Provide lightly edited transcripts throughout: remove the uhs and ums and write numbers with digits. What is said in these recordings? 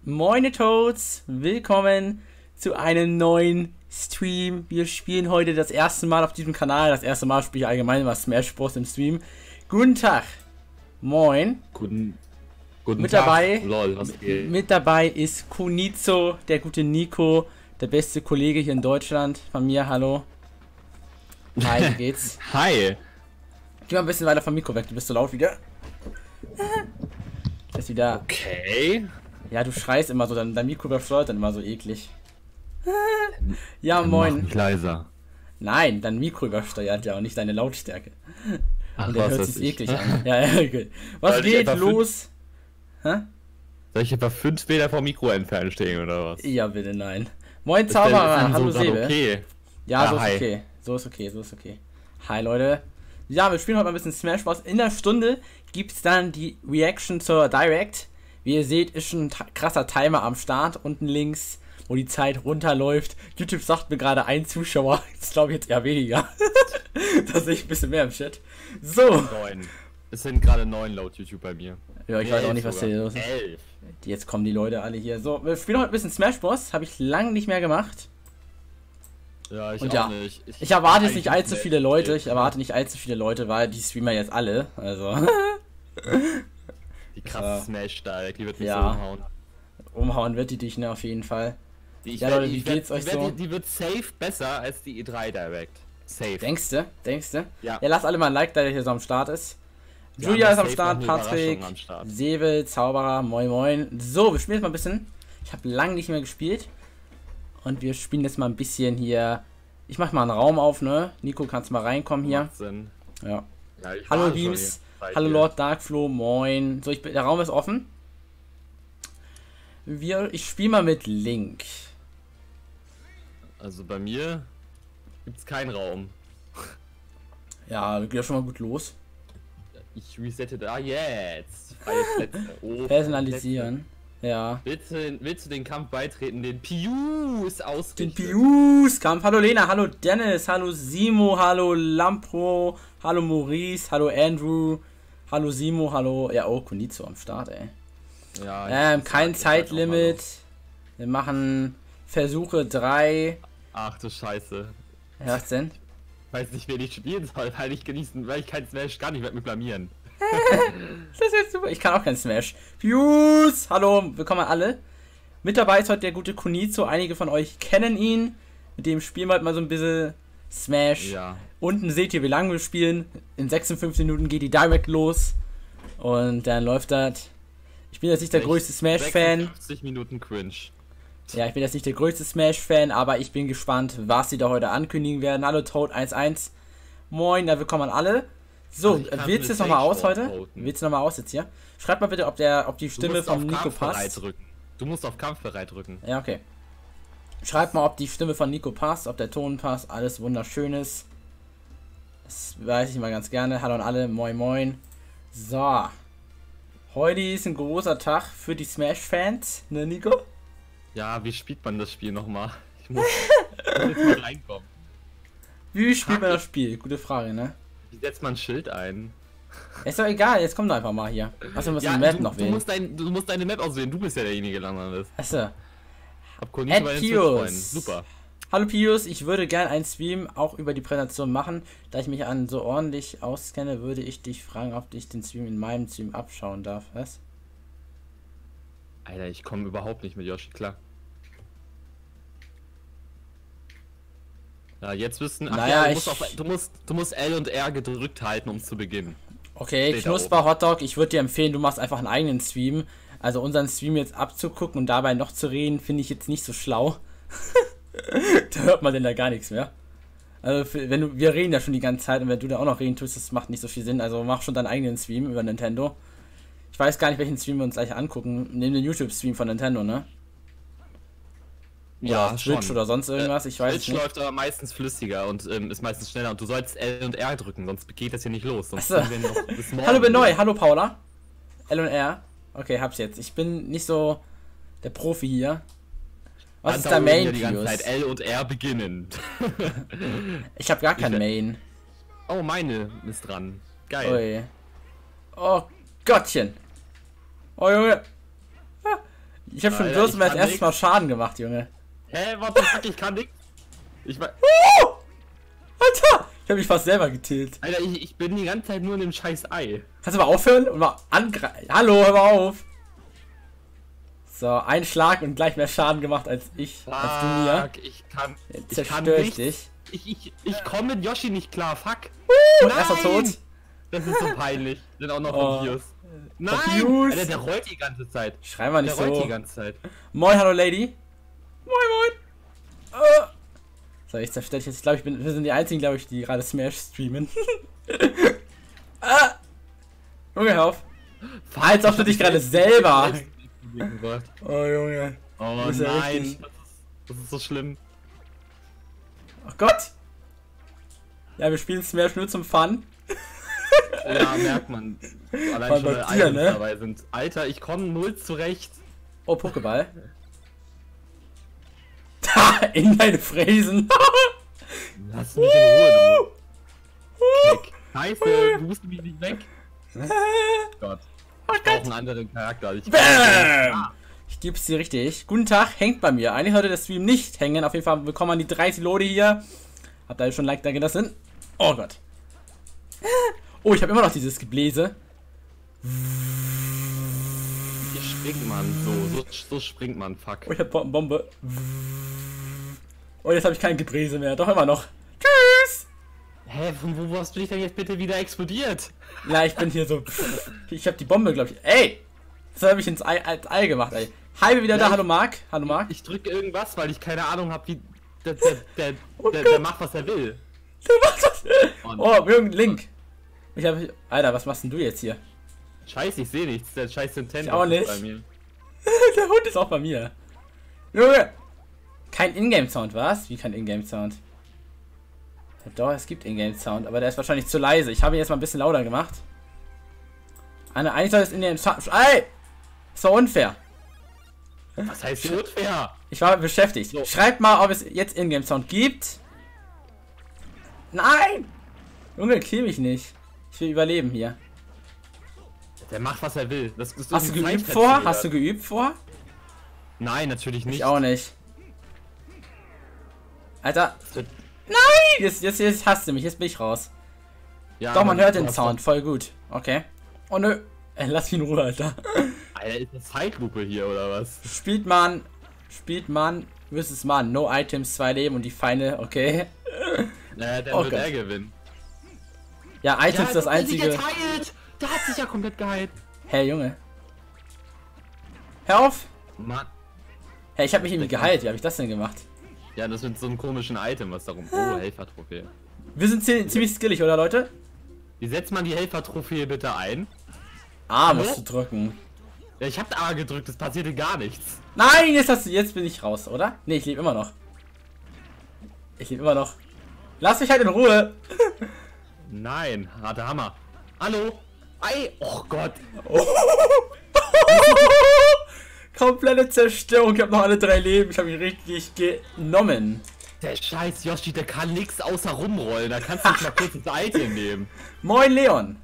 Moin Toads, willkommen zu einem neuen Stream. Wir spielen heute das erste Mal auf diesem Kanal. Das erste Mal spiele ich allgemein mal Smash Bros. Im Stream. Guten Tag. Moin. Guten Mit Tag. dabei, Lol, was geht? mit dabei ist Kunizo, der gute Nico, der beste Kollege hier in Deutschland. Von mir, hallo. Hi, wie geht's? Hi. Geh mal ein bisschen weiter vom Mikro weg, du bist so laut wieder. Ist wieder. Okay. Ja, du schreist immer so, dein Mikro übersteuert dann immer so eklig. Ja, Mach moin. mich leiser. Nein, dein Mikro übersteuert ja und nicht deine Lautstärke. Ach, Und der was hört weiß sich ich. eklig an. Ja, ja, okay. Was Soll ich geht etwa los? Hä? Soll ich etwa 5 Meter vom Mikro entfernt stehen oder was? Ja, bitte, nein. Moin, Ist denn Zauberer. so Hallo, grad Sebe. okay. Ja, so ist hi. okay. So ist okay, so ist okay. Hi, Leute. Ja, wir spielen heute mal ein bisschen Smash Bros. In der Stunde gibt es dann die Reaction zur Direct. Wie ihr seht, ist schon ein krasser Timer am Start. Unten links, wo die Zeit runterläuft. YouTube sagt mir gerade ein Zuschauer. Das glaube ich jetzt eher weniger. Da sehe ich ein bisschen mehr im Chat. So. 9. Es sind gerade 9 laut YouTube bei mir. Ja, ich weiß auch nicht, was hier los ist. 11. Jetzt kommen die Leute alle hier. So, wir spielen heute ein bisschen Smash Bros. Habe ich lange nicht mehr gemacht. Ja, ich Und auch ja, nicht. ich erwarte jetzt nicht eigentlich allzu viele Leute. Ich erwarte nicht allzu viele Leute, weil die Streamer jetzt alle. Also. Die krasse Smash-Style, die wird mich so Ja. umhauen. Umhauen wird die dich, ne, auf jeden Fall. Die, Ja, Leute, wie geht's euch so? Die wird safe besser als die E3 Direct. Safe. Denkste? Denkste? Ja. Ja, lasst alle mal ein Like, da der hier so am Start ist. Ja, Julia ist am safe Start, noch eine Patrick, Überraschung am Start. Sebel, Zauberer, moin moin. So, wir spielen jetzt mal ein bisschen. Ich habe lange nicht mehr gespielt. Und wir spielen jetzt mal ein bisschen hier. Ich mach mal einen Raum auf, ne? Nico, kannst mal reinkommen hier. Macht Sinn. Ja. Ja, ich Hallo war schon Beams, hier bei hallo dir. Lord Darkflow, moin. So, der Raum ist offen. Ich spiele mal mit Link. Also bei mir gibt's keinen Raum. Ja, geht ja schon mal gut los. Ich resette da jetzt. Freie Plätze. Oh, Personalisieren. Ja. Willst du den Kampf beitreten? Den Piu ist Den ausgerichtet. Pius-Kampf. Hallo Lena, hallo Dennis, hallo Simo, hallo Lampro, hallo Maurice, hallo Andrew, hallo Simo, hallo. Ja, oh, Kunizo am Start, ey. Ja, Kein Zeitlimit. Wir machen Versuche 3. Ach du Scheiße. Was denn? Weiß nicht, wen ich spielen soll, weil ich kein Smash kann. Ich werde mich blamieren. Das ist jetzt super. Ich kann auch kein Smash. Pius! Hallo, willkommen alle. Mit dabei ist heute der gute Kunizo. Einige von euch kennen ihn. Mit dem spielen wir halt mal so ein bisschen Smash. Ja. Unten seht ihr, wie lange wir spielen. In 56 Minuten geht die Direct los. Und dann läuft das. Ich bin jetzt nicht der größte Smash-Fan. 50 Minuten Cringe. Ja, ich bin jetzt nicht der größte Smash-Fan, aber ich bin gespannt, was sie da heute ankündigen werden. Hallo Toad11. Moin, ja, willkommen an alle. So, Ach, ich kann wählst du eine jetzt nochmal aus Stage heute? voten. Wählst du nochmal aus jetzt hier? Schreib mal bitte, ob die Stimme von Nico passt. drücken. Du musst auf kampfbereit drücken. Ja, okay. Schreibt mal, ob die Stimme von Nico passt, ob der Ton passt, alles wunderschönes. Das weiß ich mal ganz gerne. Hallo an alle, moin moin. So. Heute ist ein großer Tag für die Smash-Fans, ne Nico? Ja, wie spielt man das Spiel nochmal? Ich muss jetzt mal reinkommen. Wie spielt man das Spiel? Gute Frage, ne? Wie setzt man ein Schild ein? Ist doch egal, jetzt kommt einfach mal hier. Achso, wir müssen die Map noch wählen. Du musst deine Map auswählen, du bist ja derjenige, der lang ist. Achso. Hab Konito bei den Switch-Freunden. Pius. Super. Hallo Pius, ich würde gerne einen Stream auch über die Präsentation machen. Da ich mich an so ordentlich auskenne, würde ich dich fragen, ob ich den Stream in meinem Stream abschauen darf. Was? Alter, ich komme überhaupt nicht mit Yoshi klar. Ja, jetzt wissen. Ach Naja, ja, du musst L und R gedrückt halten, um zu beginnen. Okay, Steht da Knusper Hotdog, ich würde dir empfehlen, du machst einfach einen eigenen Stream. Also unseren Stream jetzt abzugucken und dabei noch zu reden, finde ich jetzt nicht so schlau. Da hört man denn da gar nichts mehr. Also wir reden ja schon die ganze Zeit und wenn du da auch noch reden tust, das macht nicht so viel Sinn. Also mach schon deinen eigenen Stream über Nintendo. Ich weiß gar nicht, welchen Stream wir uns gleich angucken. Nehmen den YouTube-Stream von Nintendo, ne? Ja, Oder Twitch oder sonst irgendwas, ich weiß Twitch nicht. läuft aber meistens flüssiger und ist meistens schneller und du sollst L und R drücken, sonst geht das hier nicht los. Sonst Achso. sind wir noch bis morgen. Hallo Benoy, hallo Paula. L und R. Okay, hab's jetzt. Ich bin nicht so der Profi hier. Was ist der Main, die ganze Zeit Pius? L und R beginnen. Ich hab gar kein Main. Oh, meine ist dran. Geil. Ui. Oh Gottchen. Oh Junge. Ah. Ich habe schon Alter, bloß ich mal das kann erste nix. Mal Schaden gemacht, Junge. Hä, what the fuck, ich kann nix. Ich mein, Alter! Ich habe mich fast selber getillt. Alter, ich bin die ganze Zeit nur in dem scheiß Ei. Kannst du mal aufhören und mal angreifen? Hallo, hör mal auf! So, ein Schlag und gleich mehr Schaden gemacht als als du mir. Fuck, ich kann Zerstör ich nichts. dich. Ich komme mit Yoshi nicht klar, fuck. Erster tot. Das ist so peinlich. Sind auch noch Oh. Abuse. Nein! Abuse. Alter, der rollt die ganze Zeit. Schrei mal Der nicht rollt so. die ganze Zeit. Moin, hallo Lady. Moin, moin. So, ich zerstöre dich jetzt. Ich glaube, wir sind die einzigen, glaube ich, die gerade Smash streamen. Junge, hör auf. Als ob du dich gerade selber. Oh, Junge. Oh Das ist ja nein. richtig. Das ist so schlimm. Oh Gott. Ja, wir spielen Smash nur zum Fun. Ja, merkt man. Allein Vor schon, allem weil bei dir, Items ne? dabei sind. Alter, ich komme null zurecht. Oh, Pokéball. Da, in deine Fräsen. Lass mich in Ruhe, du. Keck. Scheiße, du musst mich nicht weg. Gott. Ich brauche einen anderen Charakter. Bam! Ich geb's dir richtig. Guten Tag, hängt bei mir. Eigentlich sollte der Stream nicht hängen. Auf jeden Fall willkommen an die 30 Lode hier. Habt ihr schon ein Like da gelassen? Oh Gott. Oh, ich habe immer noch dieses Gebläse. Hier springt man so springt man, fuck. Oh, ich hab Bombe. Oh, jetzt habe ich kein Gebläse mehr. Doch immer noch. Tschüss! Hä, von wo hast du dich denn jetzt bitte wieder explodiert? Ja, ich bin hier so. Ich habe die Bombe, glaube ich. Ey! Das habe ich ins Ei gemacht, ey. Hi, wieder da. Ja, Hallo, Marc. Hallo, Marc. Ich drücke irgendwas, weil ich keine Ahnung habe, wie. Der Oh macht, was er will. Du machst das. Oh, irgendein Link. Ich habe. Alter, was machst denn du jetzt hier? Scheiße, ich sehe nichts. Der scheiß Nintendo Ich auch nicht. ist bei mir. Der Hund ist auch bei mir. Junge! Kein Ingame-Sound, was? Wie kein Ingame-Sound? Ja, doch, es gibt Ingame-Sound, aber der ist wahrscheinlich zu leise. Ich habe ihn jetzt mal ein bisschen lauter gemacht. Eigentlich soll es Ingame-Sound. Ey! Ist doch unfair. Was heißt unfair? Ich war beschäftigt. So. Schreibt mal, ob es jetzt Ingame-Sound gibt. Nein! Junge, kill mich nicht. Ich will überleben hier. Der macht, was er will. Das ist Hast du irgendwie geübt Zeitfenster vor? wieder. Hast du geübt vor? Nein, natürlich nicht. Ich auch nicht. Alter. Das wird- Nein! Jetzt hasst du mich. Jetzt bin ich raus. Ja, Doch, man aber hört du den hast Sound. Voll gut. Okay. Oh nö. Lass mich in Ruhe, Alter. doch- Alter, ist das Zeitlupe hier oder was? Spielt man versus Mann. No Items, 2 Leben und die Feinde. Okay. Dann Oh wird Gott. er gewinnen. Ja, Items ist das einzige. Der hat sich ja komplett geheilt. Hey, Junge. Hör auf. Mann. Hey, ich hab mich irgendwie geheilt. Wie habe ich das denn gemacht? Ja, das mit so einem komischen Item, was darum. Oh, Helfer-Trophäe. Wir sind ziemlich skillig, oder Leute? Wie setzt man die Helfer-Trophäe bitte ein? A Hallo? musst du drücken. Ja, ich hab A gedrückt, es passierte gar nichts. Nein, jetzt bin ich raus, oder? Nee, ich lebe immer noch. Ich lebe immer noch. Lass mich halt in Ruhe. Nein, harter Hammer. Hallo? Ei, oh Gott. Komplette Zerstörung. Ich habe noch alle 3 Leben. Ich habe ihn richtig genommen. Der scheiß Yoshi, der kann nix außer rumrollen. Da kannst du nicht mal kurz das Item nehmen. Moin, Leon.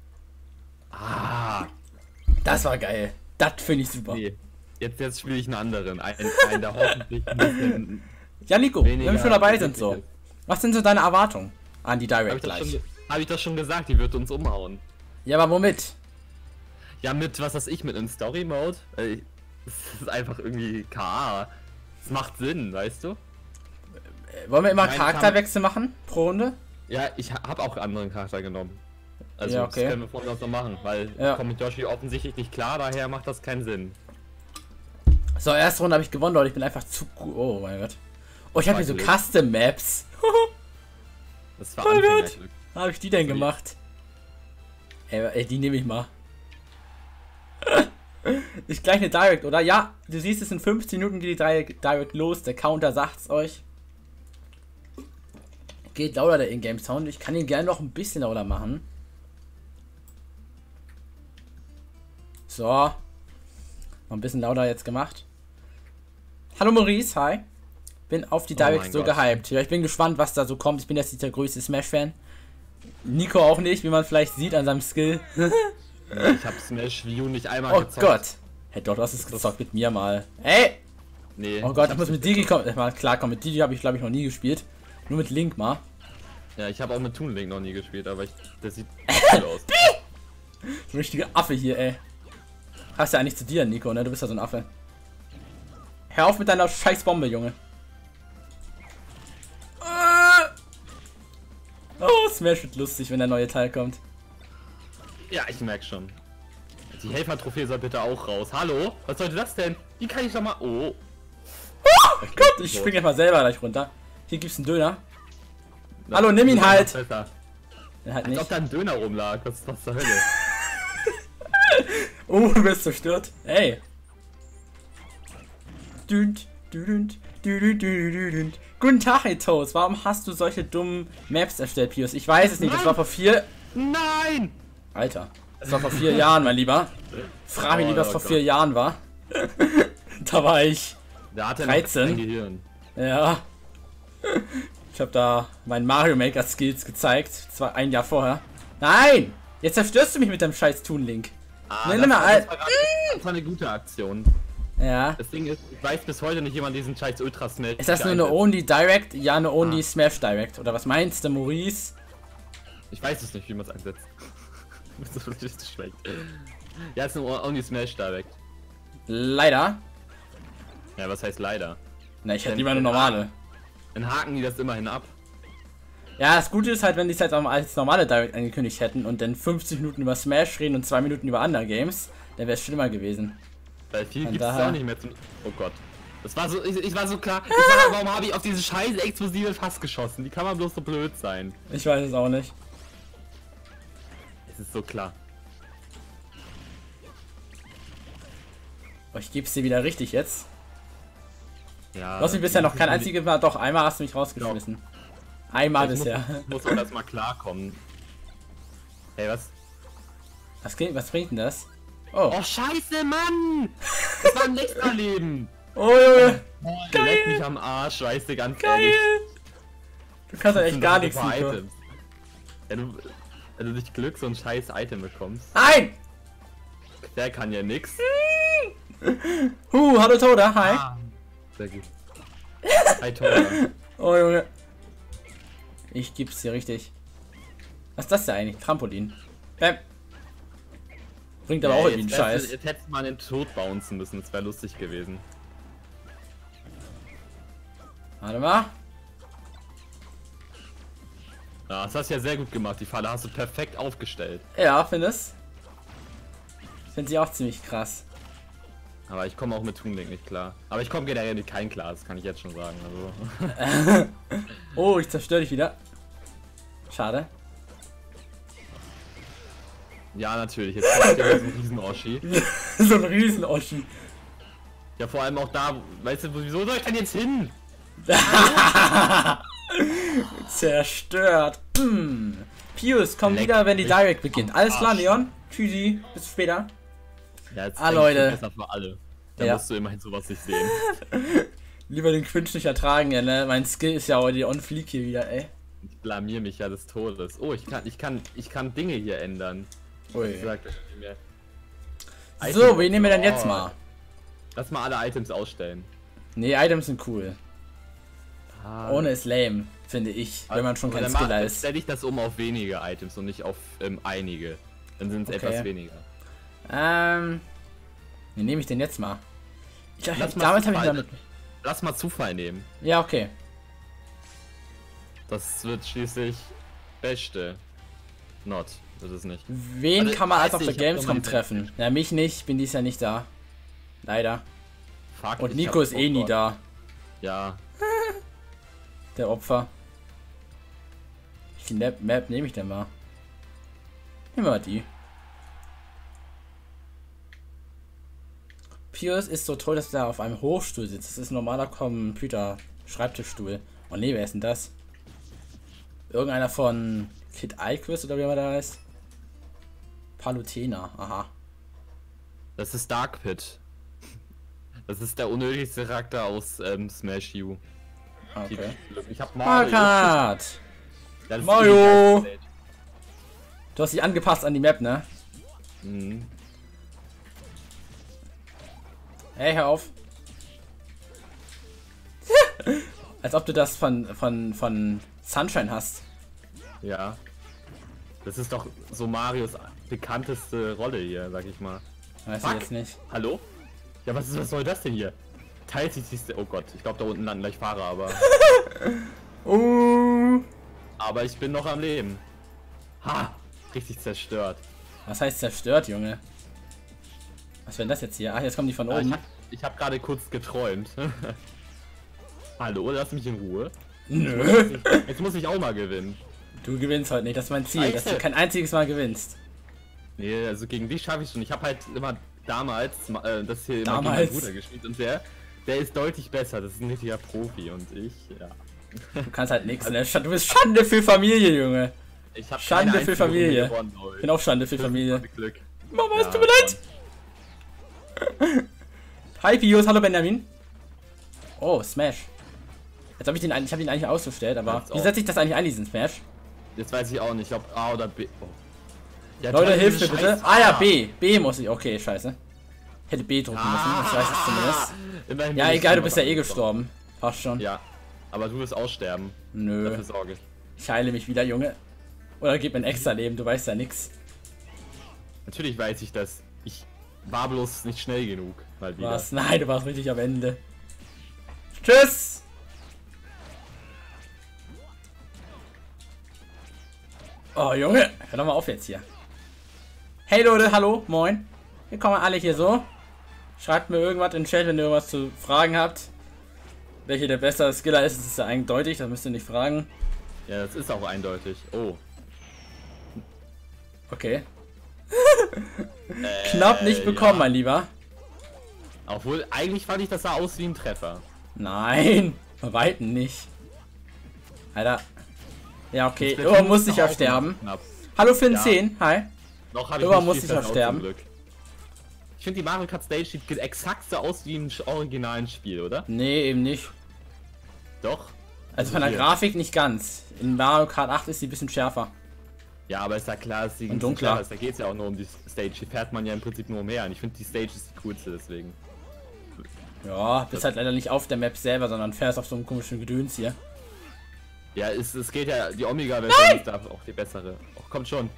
Ah, Das war geil. Das finde ich super. nee. Jetzt spiele ich einen anderen. Einen, der hoffentlich ein bisschen... Ja, Nico, wenn Weniger wir schon dabei sind, wirklich so. ist. Was sind so deine Erwartungen an die Hab Direct ich, das gleich? schon, hab ich das schon gesagt, die wird uns umhauen. Ja, aber womit? Ja, mit, was weiß ich, mit einem Story-Mode? Das ist einfach irgendwie KA. Es macht Sinn, weißt du? Wollen wir immer Nein, Charakterwechsel machen pro Runde? Ja, ich habe auch einen anderen Charakter genommen. Also Ja, okay. das können wir von uns noch machen, weil Ja. ich komme mit Yoshi offensichtlich nicht klar, daher macht das keinen Sinn. So, erste Runde habe ich gewonnen, Leute. Ich bin einfach zu gut. Oh mein Gott. Oh, ich habe hier so Glück. Custom Maps. Das war Oh Gott. Anfängerglück. Wo habe ich die denn gemacht? Ey, die nehme ich mal. Ist gleich eine Direct, oder? Ja, du siehst es in 15 Minuten geht die Direct los. Der Counter sagt's euch. Geht lauter der Ingame Sound. Ich kann ihn gerne noch ein bisschen lauter machen. So. Noch ein bisschen lauter jetzt gemacht. Hallo Maurice, hi. Bin auf die Direct mein so Gott. gehypt. Ja, ich bin gespannt, was da so kommt. Ich bin jetzt nicht der größte Smash-Fan. Nico auch nicht, wie man vielleicht sieht an seinem Skill. Ich habe Smash View nicht einmal Oh gezockt. Gott. Hey, doch, du hast es gezockt mit mir mal. Ey! Nee. Oh Gott, ich muss mit Digi mal klarkommen. Mit Digi habe ich, glaube ich, noch nie gespielt. Nur mit Link mal. Ja, ich habe auch mit Toon Link noch nie gespielt, aber das sieht cool aus. So ein richtiger Affe hier, ey. Hast ja eigentlich zu dir, Nico, ne? Du bist ja so ein Affe. Hör auf mit deiner scheiß Bombe, Junge. Oh, Smash wird lustig, wenn der neue Teil kommt. Ja, ich merk schon. Die Helfer-Trophäe soll bitte auch raus. Hallo? Was sollte das denn? Wie kann ich doch mal... Oh. Okay, Gott, ich spring jetzt mal selber gleich runter. Hier gibt's einen Döner. Hallo, nimm ihn halt! Der halt Als nicht. ob da ein Döner rumlag. Was zur Hölle? Oh, du bist zerstört. Ey. Dünt, dünt, dünt, dünt, dünt. Guten Tag, hey Toast. Warum hast du solche dummen Maps erstellt, Pius? Ich weiß es nicht. Das war vor 4... Nein! Alter. Das war vor 4 Jahren, mein Lieber. Frag mich lieber, was vor 4 Jahren war. Da war ich Da hat er 13. Noch kein Gehirn. Ja. Ich habe da meinen Mario Maker Skills gezeigt. Zwar ein Jahr vorher. Nein! Jetzt zerstörst du mich mit dem scheiß Toon Link. Das war eine gute Aktion. Ja. Das Ding ist, ich weiß bis heute nicht, jemand diesen scheiß Ultra Smash. Ist das nur eine Only Direct? Ja, eine Only Smash Direct. Oder was meinst du, Maurice? Ich weiß es nicht, wie man es einsetzt. Das ist richtig schlecht. Ja, es ist eine Only Smash Direct. Leider. Ja, was heißt leider? Na, ich hätte lieber eine normale. Dann haken die das immerhin ab. Ja, das Gute ist halt, wenn die es halt auch als normale Direct angekündigt hätten und dann 50 Minuten über Smash reden und 2 Minuten über andere Games, dann wäre es schlimmer gewesen. Weil viel Von gibt es daher- auch nicht mehr zum... Oh Gott. Das war so, ich war so klar. Warum habe ich auf diese scheiß explosive Fass geschossen? Wie kann man bloß so blöd sein? Ich weiß es auch nicht. Es ist so klar. Oh, ich geb's dir wieder richtig jetzt. Ja. Du hast mich bisher noch kein einziges Mal, doch, einmal hast du mich rausgeschmissen. Einmal Ich bisher. muss auch erstmal klarkommen. Hey, was? Was bringt denn das? Oh. Oh, scheiße, Mann! Das war ein Leben. Oh, Junge. Der leckt mich am Arsch, weißt du, ganz Geil. ehrlich. Du kannst ja Das echt sind gar doch nichts, super Nico. Items. Ja, wenn du durch Glück so ein scheiß Item bekommst, Nein! der kann ja nix. Hallo Toda, hi. Sehr gut. Hi, toll. Oh, Junge. Ich geb's dir richtig. Was ist das denn eigentlich? Trampolin. Bäm. Bringt aber auch irgendwie einen Scheiß. Jetzt hättest du mal den Tod bouncen müssen, das wäre lustig gewesen. Warte mal. Ja, das hast du ja sehr gut gemacht, die Falle hast du perfekt aufgestellt. Ja, findest? Finde ich auch ziemlich krass. Aber ich komme auch mit Toon Link nicht klar. Aber ich komme generell mit kein klar, das kann ich jetzt schon sagen. Also. Oh, ich zerstöre dich wieder. Schade. Ja, natürlich, jetzt kommt ja so ein Riesen-Oschi. So ein Riesen-Oschi. Ja, vor allem auch da, weißt du, wieso soll ich denn jetzt hin? Zerstört. Pius, komm Leck wieder, wenn die mich Direct beginnt. Alles klar, Arsch. Leon. Tschüssi. Bis später. Ja, jetzt Ah, denk ich Leute. besser für alle. Da Ja. musst du immerhin sowas nicht sehen. Lieber den Quinch nicht ertragen, ja, ne? Mein Skill ist ja heute on fleek hier wieder, ey. Ich blamier mich ja des Todes. Oh, ich kann Dinge hier ändern. Ui. Ich sag das nicht mehr. So, wen nehmen wir denn jetzt mal? Lass mal alle Items ausstellen. Nee, Items sind cool. Ah, Ohne ist lame, finde ich, wenn man schon aber kein dann Skiller dann ist. stell ich das um auf wenige Items und nicht auf einige. Dann sind es Okay. etwas weniger. Wen nehme ich denn jetzt mal? Lass mal Damals habe ich Zufall. damit. Lass mal Zufall nehmen. Ja, okay. Das wird schließlich Beste. Not, wird es nicht. Wen Also, kann man ich als weiß auf der nicht, ich hab Gamescom noch mal treffen? Ja, mich nicht, bin dies Jahr nicht da. Leider. Fuck, Und ich Nico hab ist eh nie Bock. da, Ja, der Opfer. Welche Map nehme ich denn mal? Nehmen wir mal die. Pius ist so toll, dass er auf einem Hochstuhl sitzt. Das ist ein normaler Computer-Schreibtischstuhl. Oh ne, wer ist denn das? Irgendeiner von Kid Iquist oder wie immer der heißt? Palutena, aha. das ist Dark Pit. Das ist der unnötigste Charakter aus Smash U. Okay. Ich hab Mario Kart! Das ist Mario! die geilste Du hast dich angepasst an die Map, ne? Welt. Mhm. Hey, hör auf. Als ob du das von Sunshine hast. Ja. Das ist doch so Marios bekannteste Rolle hier, sag ich mal. Weiß ich jetzt nicht. Hallo? Ja, was soll das denn hier? Teilt sich die... Oh Gott, ich glaube da unten landen gleich Fahrer, aber... Aber ich bin noch am Leben. Ha! Richtig zerstört. Was heißt zerstört, Junge? Was wäre denn das jetzt hier? Ach, jetzt kommen die von oben. Ich hab gerade kurz geträumt. Hallo, lass mich in Ruhe. Nö. Jetzt muss ich auch mal gewinnen. Du gewinnst heute nicht, das ist mein Ziel, Scheiße. dass du kein einziges Mal gewinnst. Nee, also gegen dich schaffe ich schon. Ich habe halt immer damals das hier immer gegen Damals. meinen Bruder gespielt und der ist deutlich besser. Das ist ein richtiger Profi und ich, ja. Du kannst halt nichts, ne? Du bist Schande für Familie, Junge. Ich habe Schande für Familie. Ich bin auch Schande für Familie. Glück. Mama, es Ja, tut mir leid. Hi Pius, hallo Benjamin. Oh, Smash. Jetzt habe ich den eigentlich ausgestellt, aber wie setze ich das eigentlich ein, diesen Smash? Jetzt weiß ich auch nicht, ob A oder B. Oh. Ja, Leute, toll, hilft mir diese bitte. scheiß Ah ja, A. B. B muss ich. Okay, scheiße. Hätte B drücken müssen, das weiß ich zumindest. Immerhin Ja, bin ich egal, du noch bist ja eh angekommen. gestorben. Passt schon. Ja, aber du wirst aussterben. Nö. Dafür sorge ich. Ich heile mich wieder, Junge. Oder gib mir ein extra Leben, du weißt ja nix. Natürlich weiß ich das. Ich war bloß nicht schnell genug. Mal wieder. Was? Nein, du warst richtig am Ende. Tschüss! Oh, Junge, hör doch mal auf jetzt hier. Hey Leute, hallo, moin. Wir kommen alle hier so. Schreibt mir irgendwas in den Chat, wenn ihr irgendwas zu fragen habt. Welcher der bessere Skiller ist, das ist ja eindeutig, das müsst ihr nicht fragen. Ja, das ist auch eindeutig. Oh. Okay. Knapp nicht bekommen, mein Lieber. Obwohl, eigentlich fand ich, das sah aus wie ein Treffer. Nein, bei Weitem nicht. Alter. Ja, okay. Das Irma muss ist doch sicher auch sterben. knapp. Hallo Finn Ja. 10, hi. Noch habe ich Irma nicht muss viel sicher versaut, sterben. zum Glück. Ich finde, die Mario Kart Stage sieht exakt so aus wie im originalen Spiel, oder? Nee, eben nicht. Doch. Also von der hier. Grafik nicht ganz. In Mario Kart 8 ist sie ein bisschen schärfer. Ja, aber ist ja klar, dass die Und dunkler. Da geht es ja auch nur um die Stage. Hier fährt man ja im Prinzip nur umher. Und ich finde, die Stage ist die coolste, deswegen. Ja, bist halt leider nicht auf der Map selber, sondern fährst auf so einem komischen Gedöns hier. Ja, es geht ja, die Omega-Version ist da auch die bessere. Oh, kommt schon.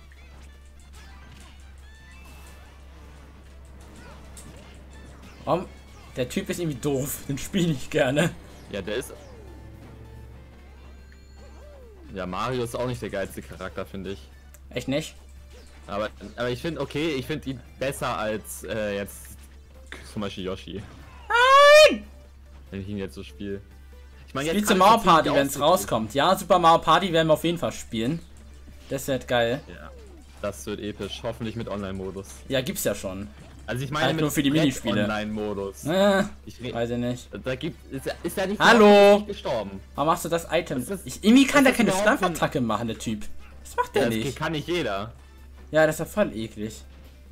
Warum? Der Typ ist irgendwie doof, den spiele ich gerne. Ja, der ist... Ja, Mario ist auch nicht der geilste Charakter, finde ich. Echt nicht? Aber ich finde, okay, ich finde ihn besser als jetzt zum Beispiel Yoshi. Nein! Wenn ich ihn jetzt so spiele. Ich meine, Spielst kann du ich Mario das Party, nicht wenn es ausdrücken. rauskommt? Ja, Super Mario Party werden wir auf jeden Fall spielen. Das wird geil. Ja, das wird episch. Hoffentlich mit Online-Modus. Ja, gibt's ja schon. Also ich meine Halt nur für die Minispiele. Online-Modus. Ich Weiß ich nicht. Da gibt ist ja nicht Hallo! nicht gestorben. Warum machst du das Item? Was ist- Irgendwie kann der was ist keine überhaupt Stampfattacke machen, der Typ. Das macht der Ja, nicht. das kann nicht jeder. Ja, das ist ja voll eklig.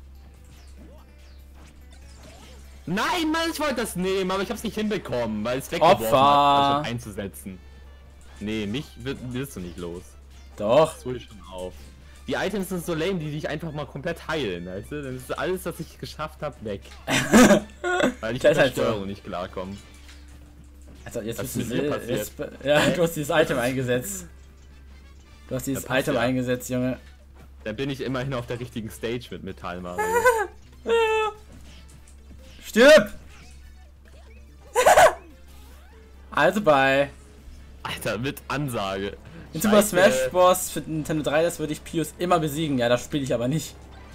Nein, Mann, ich wollte das nehmen, aber ich hab's nicht hinbekommen, weil es weggeworfen Opfer. hat, anstatt einzusetzen. Nee, mich wirst du nicht los. Doch. Das hol ich schon auf. Die Items sind so lame, die dich einfach mal komplett heilen, weißt du? Dann ist alles, was ich geschafft habe, weg. Weil ich Das mit ist der halt so. Steuerung nicht klarkomme. Also jetzt Was bist ist du mit mir passiert? jetzt, ja, du hast dieses Item eingesetzt. Du hast dieses Ja, passt Item ja. eingesetzt, Junge. Dann bin ich immerhin auf der richtigen Stage mit Metall Mario. Stirb! Also bei Alter, mit Ansage. in Super Scheiße. Smash Bros. Für Nintendo 3DS würde ich Pius immer besiegen. Ja, das spiele ich aber nicht.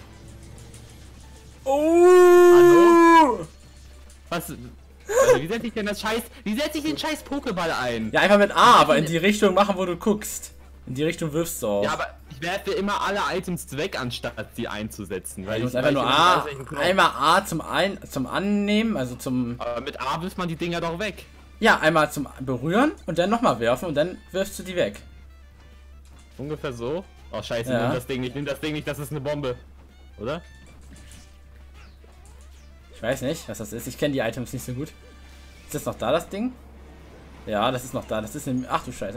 Oh! Was? Also, wie setze ich denn das Scheiß? Wie setze ich den Scheiß Pokéball ein? Ja, einfach mit A, aber in die Richtung machen, wo du guckst. In die Richtung wirfst du auch. Ja, aber ich werfe immer alle Items weg, anstatt sie einzusetzen. Du musst weil einfach nur ich immer A, weiß, welchen Knopf- einmal A zum Annehmen, also zum, Aber mit A wirft man die Dinger doch weg. ja, einmal zum Berühren und dann nochmal werfen und dann wirfst du die weg. Ungefähr so. Oh scheiße, Ja. nimm das Ding nicht, das ist eine Bombe. Oder? Ich weiß nicht, was das ist. Ich kenne die Items nicht so gut. Ist das noch da, das Ding? Ja, das ist noch da. Das ist eine... Ach du Scheiße.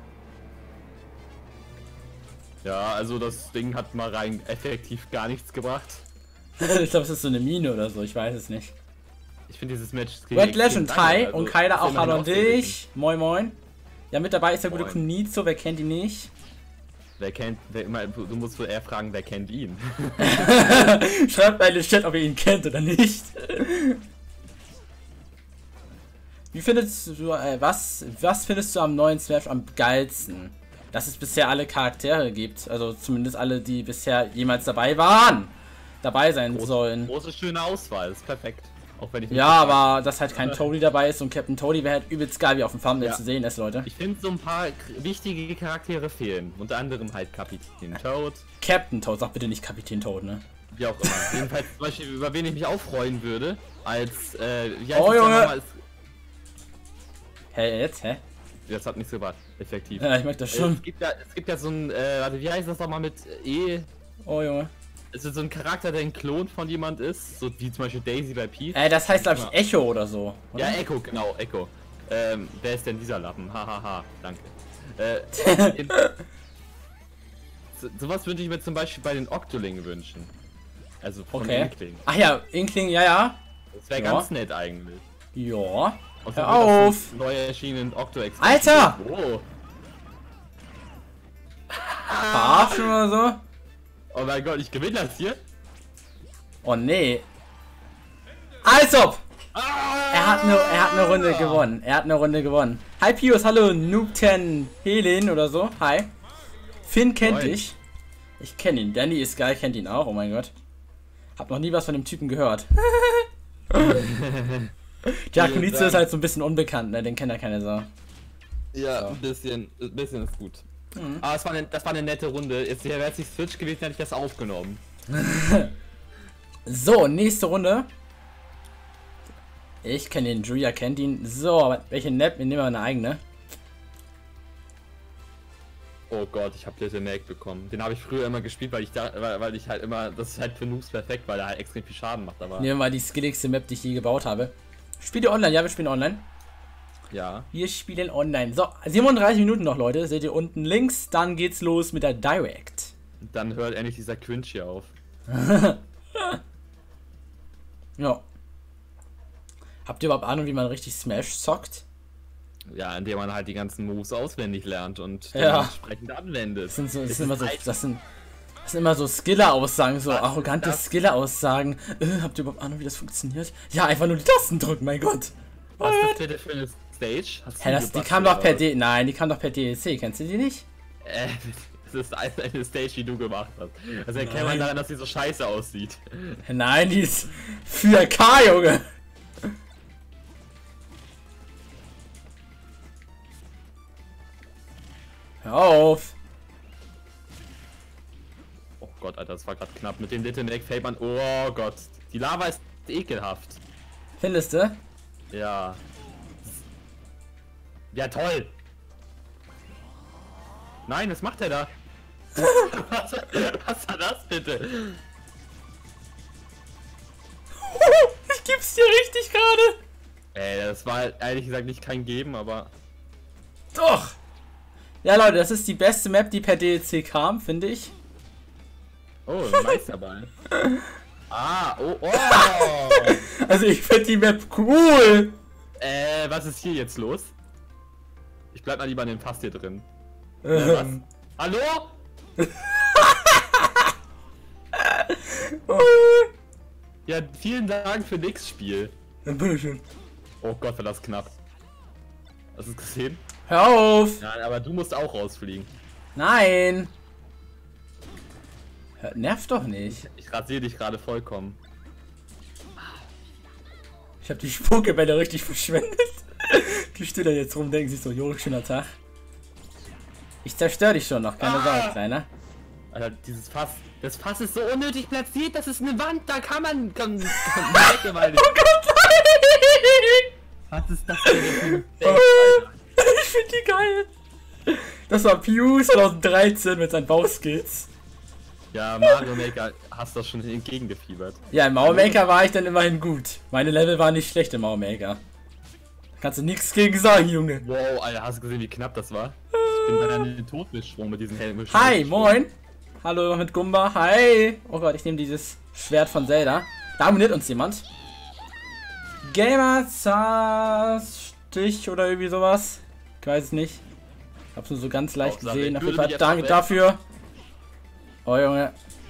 Ja, also das Ding hat mal rein effektiv gar nichts gebracht. Ich glaube, es ist so eine Mine oder so. Ich weiß es nicht. Ich finde dieses Match... Red Legend, hi. Und Kaida auch, hallo an dich. dich. Moin, moin. Ja, mit dabei ist der gute Moin. Kunizo, wer kennt ihn nicht? Du musst wohl eher fragen, wer kennt ihn? Schreibt mal in den Chat, ob ihr ihn kennt oder nicht. Wie findest du, was findest du am neuen Smash am geilsten? Dass es bisher alle Charaktere gibt. Also zumindest alle, die bisher jemals dabei waren. Dabei sein sollen. Große, schöne Auswahl, ist perfekt. Auch wenn ich nicht Ja, aber dass halt kein Toadie dabei ist und Captain Toadie wäre halt übelst geil, wie auf dem Thumbnail zu sehen ist, Leute. Ich finde, so ein paar wichtige Charaktere fehlen. Unter anderem halt Kapitän Toad. Captain Toad, sag bitte nicht Kapitän Toad, ne? Wie auch immer. Jedenfalls zum Beispiel, über wen ich mich auch freuen würde, als, wie Oh, der Junge! nochmal? Hä, jetzt? Hä? Das hat nicht so was, effektiv. Ja, ich merke das schon. Es gibt ja so ein, warte, wie heißt das nochmal mit E? Oh, Junge. Es ist so ein Charakter, der ein Klon von jemand ist, so wie zum Beispiel Daisy bei Peach. Das heißt, glaube ich, Echo oder so. Oder? Ja, Echo, genau, Echo. Wer ist denn dieser Lappen? Hahaha, danke. Sowas würde ich mir zum Beispiel bei den Octolingen wünschen. Also von Inkling. Ach ja, Inkling, ja. Das wäre ganz nett eigentlich. Ja. Und Hör auf! Neu erschienenen Octo Alter! Oh. Verarschen oder so? Oh mein Gott, ich gewinne das hier? Oh nee. Als ob! Er hat eine Runde gewonnen. Er hat eine Runde gewonnen. Hi Pius, hallo Noob10 Helen oder so. Hi. Finn kennt dich. Ich kenne ihn. Danny ist geil, kennt ihn auch. Oh mein Gott. Hab noch nie was von dem Typen gehört. Ja, Kunizo ist halt so ein bisschen unbekannt, ne? Den kennt ja keine Sau. Ja, So. ein bisschen ist gut. Aber das war eine nette Runde. Jetzt wäre es nicht Switch gewesen, hätte ich das aufgenommen. So, nächste Runde. Ich kenne den, Julia kennt ihn. So, welche Nap? Wir nehmen mal eine eigene. Oh Gott, ich habe Little Mac bekommen. Den habe ich früher immer gespielt, weil ich halt immer, das ist halt für Noobs perfekt, weil er halt extrem viel Schaden macht. Aber Nehmen wir mal die skilligste Map, die ich je gebaut habe. Spielt ihr online? Ja, wir spielen online. ja. Wir spielen online. So, 37 Minuten noch, Leute. Seht ihr unten links. Dann geht's los mit der Direct. Dann hört endlich dieser Cringe hier auf. Ja. Habt ihr überhaupt Ahnung, wie man richtig Smash zockt? Ja, indem man halt die ganzen Moves auswendig lernt und Ja. dementsprechend anwendet. Das sind immer so Skiller-Aussagen, so arrogante Skiller-Aussagen. Habt ihr überhaupt Ahnung, wie das funktioniert? Ja, einfach nur die Tasten drücken, mein Gott. Was ist das bitte für eine Stage? Hast du Die kam doch per Nein, die kam doch per DLC. Kennst du die nicht? Das ist eine Stage, die du gemacht hast. Also erkennt man daran, dass sie so scheiße aussieht. Nein, die ist 4K, Junge. Hör auf. Oh Gott, Alter, das war gerade knapp. Mit dem Little Mac fällt man. Oh Gott. Die Lava ist ekelhaft. Findest du? Ja. Ja, toll. Nein, was macht er da? Was war das bitte? Ich geb's dir richtig gerade. Das war ehrlich gesagt nicht kein Geben, aber... Doch. Ja, Leute, das ist die beste Map, die per DLC kam, finde ich. Oh, ein Meisterball. Oh. Also ich finde die Map cool. Was ist hier jetzt los? Ich bleib mal lieber in dem Fass hier drin. Was? Hallo? Ja, vielen Dank für nix Spiel. Ja, bitteschön. Oh Gott, war das knapp. Hast du es gesehen? Hör auf. Nein, aber du musst auch rausfliegen. Nein. Nervt doch nicht. Ich rasiere dich gerade vollkommen. Ich habe die Spuckebälle richtig verschwendet. Die stehen da jetzt rum, denken sich so, jo, schöner Tag. Ich zerstöre dich schon noch, keine Sorge, Kleiner. Alter, dieses Fass. Das Fass ist so unnötig platziert, das ist eine Wand, da kann man oh Gott, was ist das denn für ein Fake, Alter? Ich finde die geil. Das war Pew 2013 mit seinen Bauskills. Ja, Mario Maker hast das schon entgegengefiebert. Ja, im Mario Maker war ich dann immerhin gut. Meine Level waren nicht schlecht im Mario Maker. Da kannst du nichts gegen sagen, Junge. Wow, Alter, hast du gesehen, wie knapp das war? Ich bin bei einem Todesschwung mit diesen Helmen. Hi, moin. Hallo mit Gumba. Hi. Oh Gott, ich nehme dieses Schwert von Zelda. Da abonniert uns jemand. Gamer Stich oder irgendwie sowas. Ich weiß es nicht. Hab's nur so ganz leicht Hauptsache, gesehen. ich Auf jeden würde Fall mich danke jetzt dafür. Oh Junge.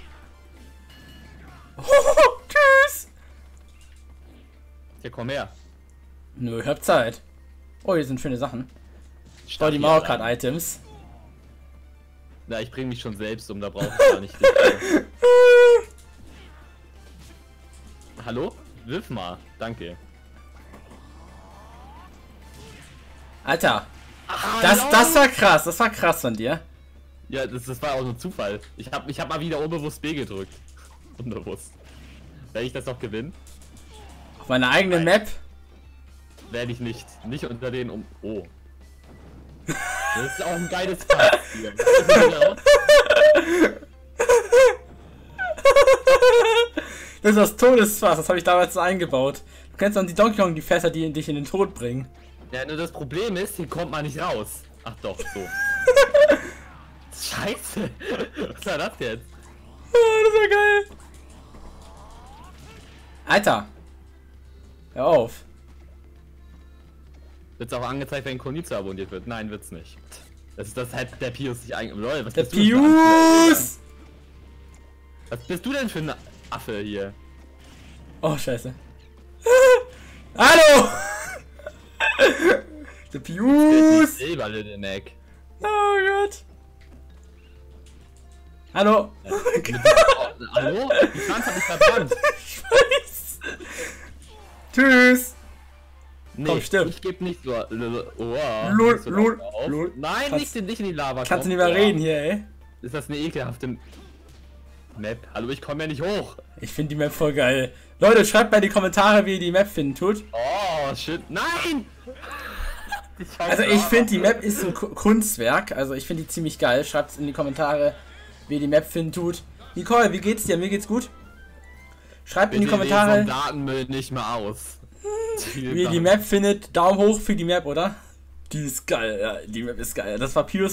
Tschüss. Hier, komm her. Nö, ich hab Zeit. Oh, hier sind schöne Sachen. Oh, die hier Mario allein. Kart Items. Na, ich bring mich schon selbst um, da brauche ich gar nicht dich. Hallo? Wirf mal. Danke. Alter. Das war krass. Das war krass von dir. Ja, das war auch nur Zufall. Ich hab mal wieder unbewusst B gedrückt. Unbewusst. Werde ich das noch gewinnen? Auf meiner eigenen Map. Werde ich nicht. Nicht unter den Oh. Das ist auch ein geiles Pass hier. Das ist das Todesfass. Das habe ich damals so eingebaut. Du kennst dann die Donkey Kong, die Fässer, die dich in den Tod bringen. Ja, nur das Problem ist, hier kommt man nicht raus. Ach doch, so. Scheiße. Was war das jetzt? Oh, das war geil. Alter. Hör auf. Wird's auch angezeigt, wenn Konitsu abonniert wird? Nein, wird's nicht. Das hat der Pius nicht Lol, was Der bist du denn für ein Pius! Was bist du denn für ein Affe hier? Oh, scheiße. Hallo! Der Pius! Silber, Little Mac. Oh Gott. Hallo. Hallo? Die Pflanze hat mich verbrannt. Ich weiß. Tschüss. Nee, Komm, stirb. ich geb nicht so. Oh, Lol, so lol, auf. lol. Nein, Kannst- nicht in die Lava. Kannst du komm. nicht mehr Oh. reden hier, ey? Ist das eine ekelhafte Map? Hallo, ich komme ja nicht hoch. Ich finde die Map voll geil. Leute, schreibt mal in die Kommentare, wie ihr die Map finden tut. Oh, shit. Nein! Also ich finde, die Map ist ein Kunstwerk. Also ich finde die ziemlich geil. Schreibt in die Kommentare, wie ihr die Map finden tut. Nicole, wie geht's dir? Mir geht's gut. Schreibt in die Kommentare, Den Datenmüll nicht mehr aus. wie ihr die Map findet. Daumen hoch für die Map, oder? Die ist geil, ja, die Map ist geil. Das war Pius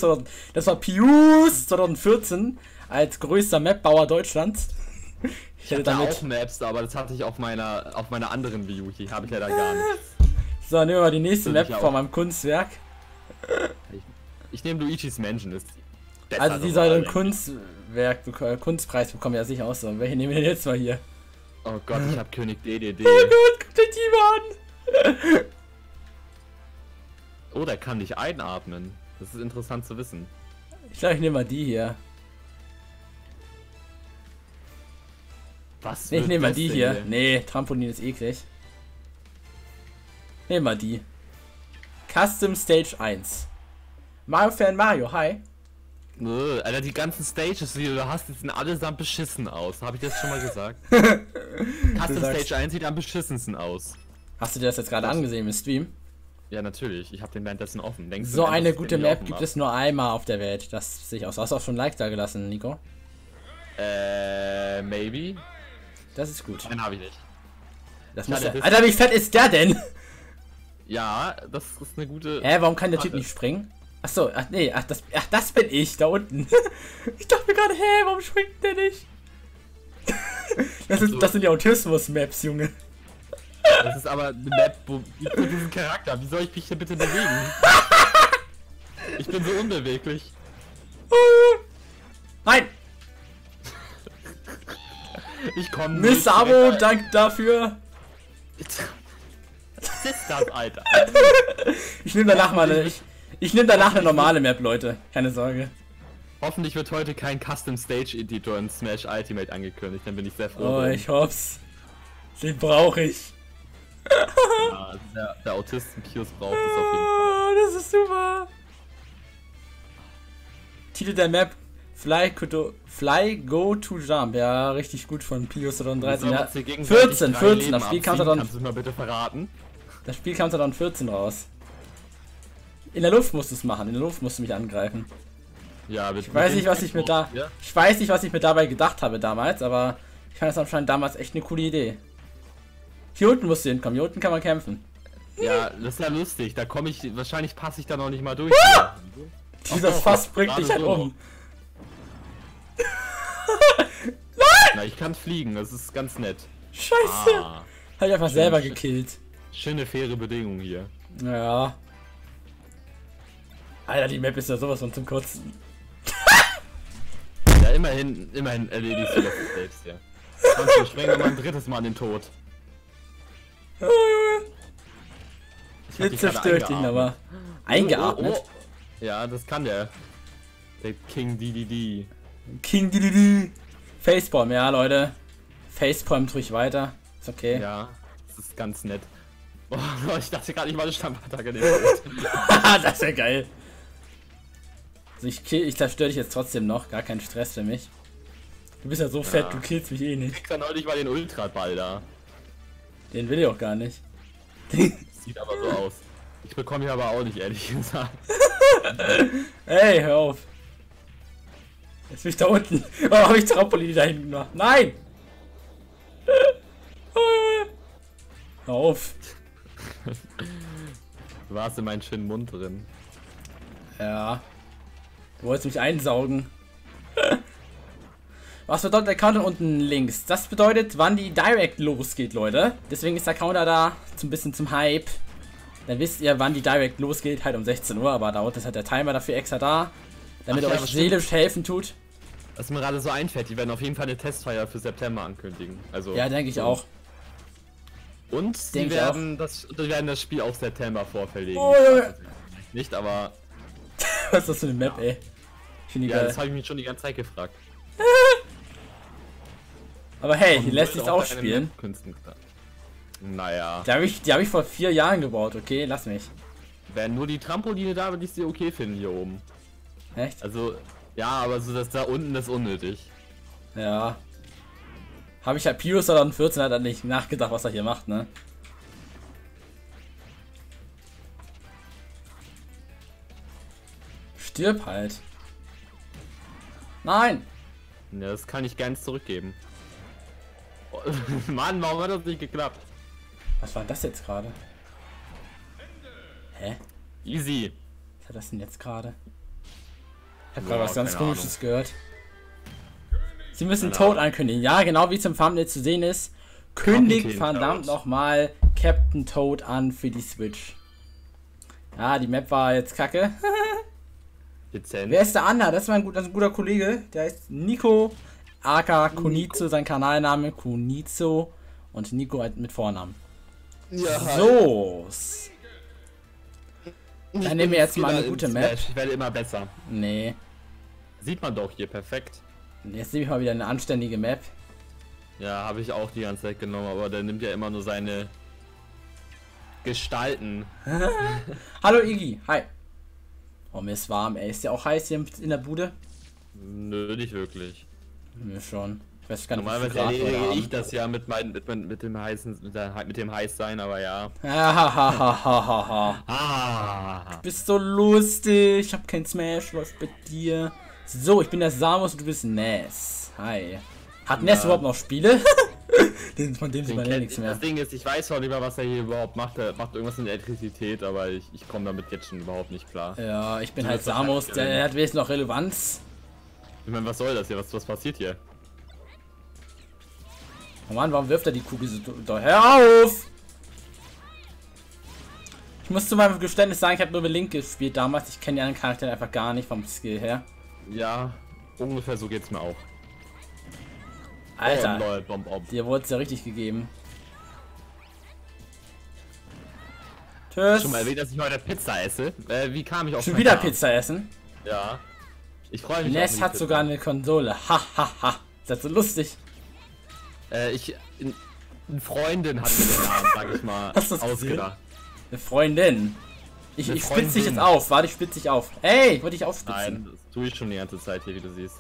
2014 als größter Mapbauer Deutschlands. Ich hätte da auch damit. Maps, aber das hatte ich auf meiner anderen View. Hier habe ich leider gar nicht. So, nehmen wir mal die nächste Das Map ich auch. von meinem Kunstwerk. Ich nehme Luigi's Mansion. Ist besser Also die sogar, soll einen denke Kunstpreis bekommen, ja sicher auch so. Welche nehmen wir denn jetzt mal hier? ich. Oh Gott, ich habe König DDD. Oh Gott, guck den Team an! Oh, der kann nicht einatmen. Das ist interessant zu wissen. Ich glaube, ich nehme mal die hier. Was? Nee, ich wird nehme mal das die denn hier. Nee, Trampolin ist eklig. Nehmen mal die. Custom Stage 1. Mario-Fan Mario, hi. Alter, die ganzen Stages, die du hast, die sehen allesamt beschissen aus. Habe ich das schon mal gesagt? Custom sagst- Stage 1 sieht am beschissensten aus. Hast du dir das jetzt gerade Was? angesehen im Stream? Ja, natürlich. Ich habe den währenddessen offen. Denkst du, So wenn eine das gute den Map offen gibt hab? es nur einmal auf der Welt. Das sehe ich aus. Du hast auch schon ein Like da gelassen, Nico. Maybe? Das ist gut. Nein, habe ich nicht. Das Ja, muss der ja. ist- Alter, wie fett ist der denn? Ja, das ist eine gute... Hä, warum kann der Typ Warte. nicht springen? Achso, ach nee, das bin ich, da unten. Ich dachte mir gerade, hä, warum springt der nicht? Das sind die Autismus-Maps, Junge. Das ist aber eine Map, wo für diesen Charakter. Wie soll ich mich hier bitte bewegen? Ich bin so unbeweglich. Nein! Ich komme Miss Abo, danke dafür. Was ist das, Alter? Ich nehme danach mal eine, ich nehme danach eine normale Map, Leute. Keine Sorge. Hoffentlich wird heute kein Custom Stage Editor in Smash Ultimate angekündigt, dann bin ich sehr froh. Oh, drum. ich hoff's. Den brauche ich. Ja, also der Autisten-Pius braucht es auf jeden Fall. Oh, das ist super. Titel der Map Fly Go to Jump. Ja, richtig gut von Pius 13. Ja, 14, 14. Das Spiel kam dann. Kannst du mal bitte verraten? Das Spiel kam dann 14 raus. In der Luft musst du es machen. In der Luft musst du mich angreifen. Ja, Ich weiß nicht, was ich mir da. Ich weiß nicht, was ich mir dabei gedacht habe damals, aber ich fand das anscheinend damals echt eine coole Idee. Hier unten musst du hinkommen. Hier unten kann man kämpfen. Ja, das ist ja lustig. Da komme ich. Wahrscheinlich passe ich da noch nicht mal durch. Dieses doch, Fass bringt gerade dich halt so um. Na, ich kann fliegen. Das ist ganz nett. Scheiße. Ah. Hab ich einfach selber gekillt. Schöne, faire Bedingungen hier. Ja. Alter, die Map ist ja sowas von zum Kotzen. Ja, immerhin erledigst du das selbst, ja. Komm, wir sprengen mal ein drittes Mal an den Tod. Oh, Junge. Jetzt zerstört ihn aber. Eingeatmet? Oh. Ja, das kann der. Der King DDD. King DDD. Facepalm, ja, Leute. Facepalm tue ich weiter. Ist okay. Ja, das ist ganz nett. Oh, ich dachte gerade, ich war eine Stammattacke. Das wäre geil. Also ich zerstöre dich jetzt trotzdem noch. Gar kein Stress für mich. Du bist ja so fett, du killst mich eh nicht. Ich kann heute nicht mal den Ultra-Ball da. Den will ich auch gar nicht. Sieht aber so aus. Ich bekomme hier aber auch nicht, ehrlich gesagt. Ey, hör auf. Jetzt bin ich da unten. Warum habe ich Trampolin da hinten gemacht? Nein! Hör auf. Du warst in meinen schönen Mund drin. Ja. Du wolltest mich einsaugen. Was bedeutet der Counter unten links? Das bedeutet, wann die Direct losgeht, Leute. Deswegen ist der Counter da ein bisschen zum Hype. Dann wisst ihr, wann die Direct losgeht. Halt um 16 Uhr, aber da unten ist halt der Timer dafür extra da. Damit er euch seelisch helfen tut. Was mir gerade so einfällt, die werden auf jeden Fall eine Testfeier für September ankündigen. Also, ja, denke ich auch. Und die werden das Spiel auf September vorverlegen. Oh, ja. Nicht, aber... Was ist das für eine Map, ey? Ich finde die geil. Das habe ich mich schon die ganze Zeit gefragt. Aber hey, die lässt sich auch spielen. Naja. Die hab ich vor 4 Jahren gebaut, okay? Lass mich. Wären nur die Trampoline da, würde ich sie okay finden hier oben. Echt? Also, ja, aber so das da unten ist unnötig. Ja. Habe ich halt Pius 2014 halt nicht nachgedacht, was er hier macht, ne? Stirb halt. Nein! Ja, das kann ich ganz zurückgeben. Mann, warum hat das nicht geklappt? Was war das jetzt gerade? Hä? Easy. Was hat das denn jetzt gerade? Ich habe gerade was ganz Komisches gehört. Sie müssen Toad ankündigen. Ja, genau wie es im Thumbnail zu sehen ist. Kündigt verdammt nochmal Captain Toad an für die Switch. Ja, die Map war jetzt kacke. Dezent. Wer ist der Anna? Das ist ein guter Kollege. Der heißt Nico, aka Kunizo, sein Kanalname Kunizo und Nico halt mit Vornamen. Ja, so. Dann nehmen wir jetzt mal eine gute Map. Ich werde immer besser. Nee. Sieht man doch hier perfekt. Jetzt nehme ich mal wieder eine anständige Map. Ja, habe ich auch die ganze Zeit genommen, aber der nimmt ja immer nur seine Gestalten. Hallo Iggy, hi. Oh, mir ist warm, ey. Ist ja auch heiß hier in der Bude? Nö, nicht wirklich. Mir schon. Ich weiß gar nicht, normalerweise erledige ich das ja mit dem Heißsein, aber ja. Du bist so lustig. Ich hab kein Smash, läuft bei dir. So, ich bin der Samus und du bist Ness. Hi. Hat Ness überhaupt noch Spiele? Von dem sieht man ja nichts mehr. Das Ding ist, ich weiß zwar nicht mehr, was er hier überhaupt macht. Er macht irgendwas in der Elektrizität, aber ich komme damit jetzt schon überhaupt nicht klar. Ja, ich bin halt Samus, der hat wenigstens noch Relevanz. Ich meine, was soll das hier? Was passiert hier? Oh Mann, warum wirft er die Kugel so doll? Hör auf! Ich muss zu meinem Geständnis sagen, ich habe nur mit Link gespielt damals. Ich kenne die anderen Charaktere einfach gar nicht vom Skill her. Ja, ungefähr so geht's mir auch. Alter, oh, lol, dir wurde es ja richtig gegeben. Tschüss. Schon mal erwähnt, dass ich heute Pizza esse. Wie kam ich auf schon wieder Pizza essen? Ja. Ich freue mich. Ness hat sogar eine Konsole. Ha. Ist das so lustig? Eine Freundin hat mir den Namen, sag ich mal, ausgedacht. Eine Freundin? Ich spitze dich jetzt auf. Warte, ich spitze dich auf. Hey, wollte ich aufspitzen? Nein, das tue ich schon die ganze Zeit hier, wie du siehst.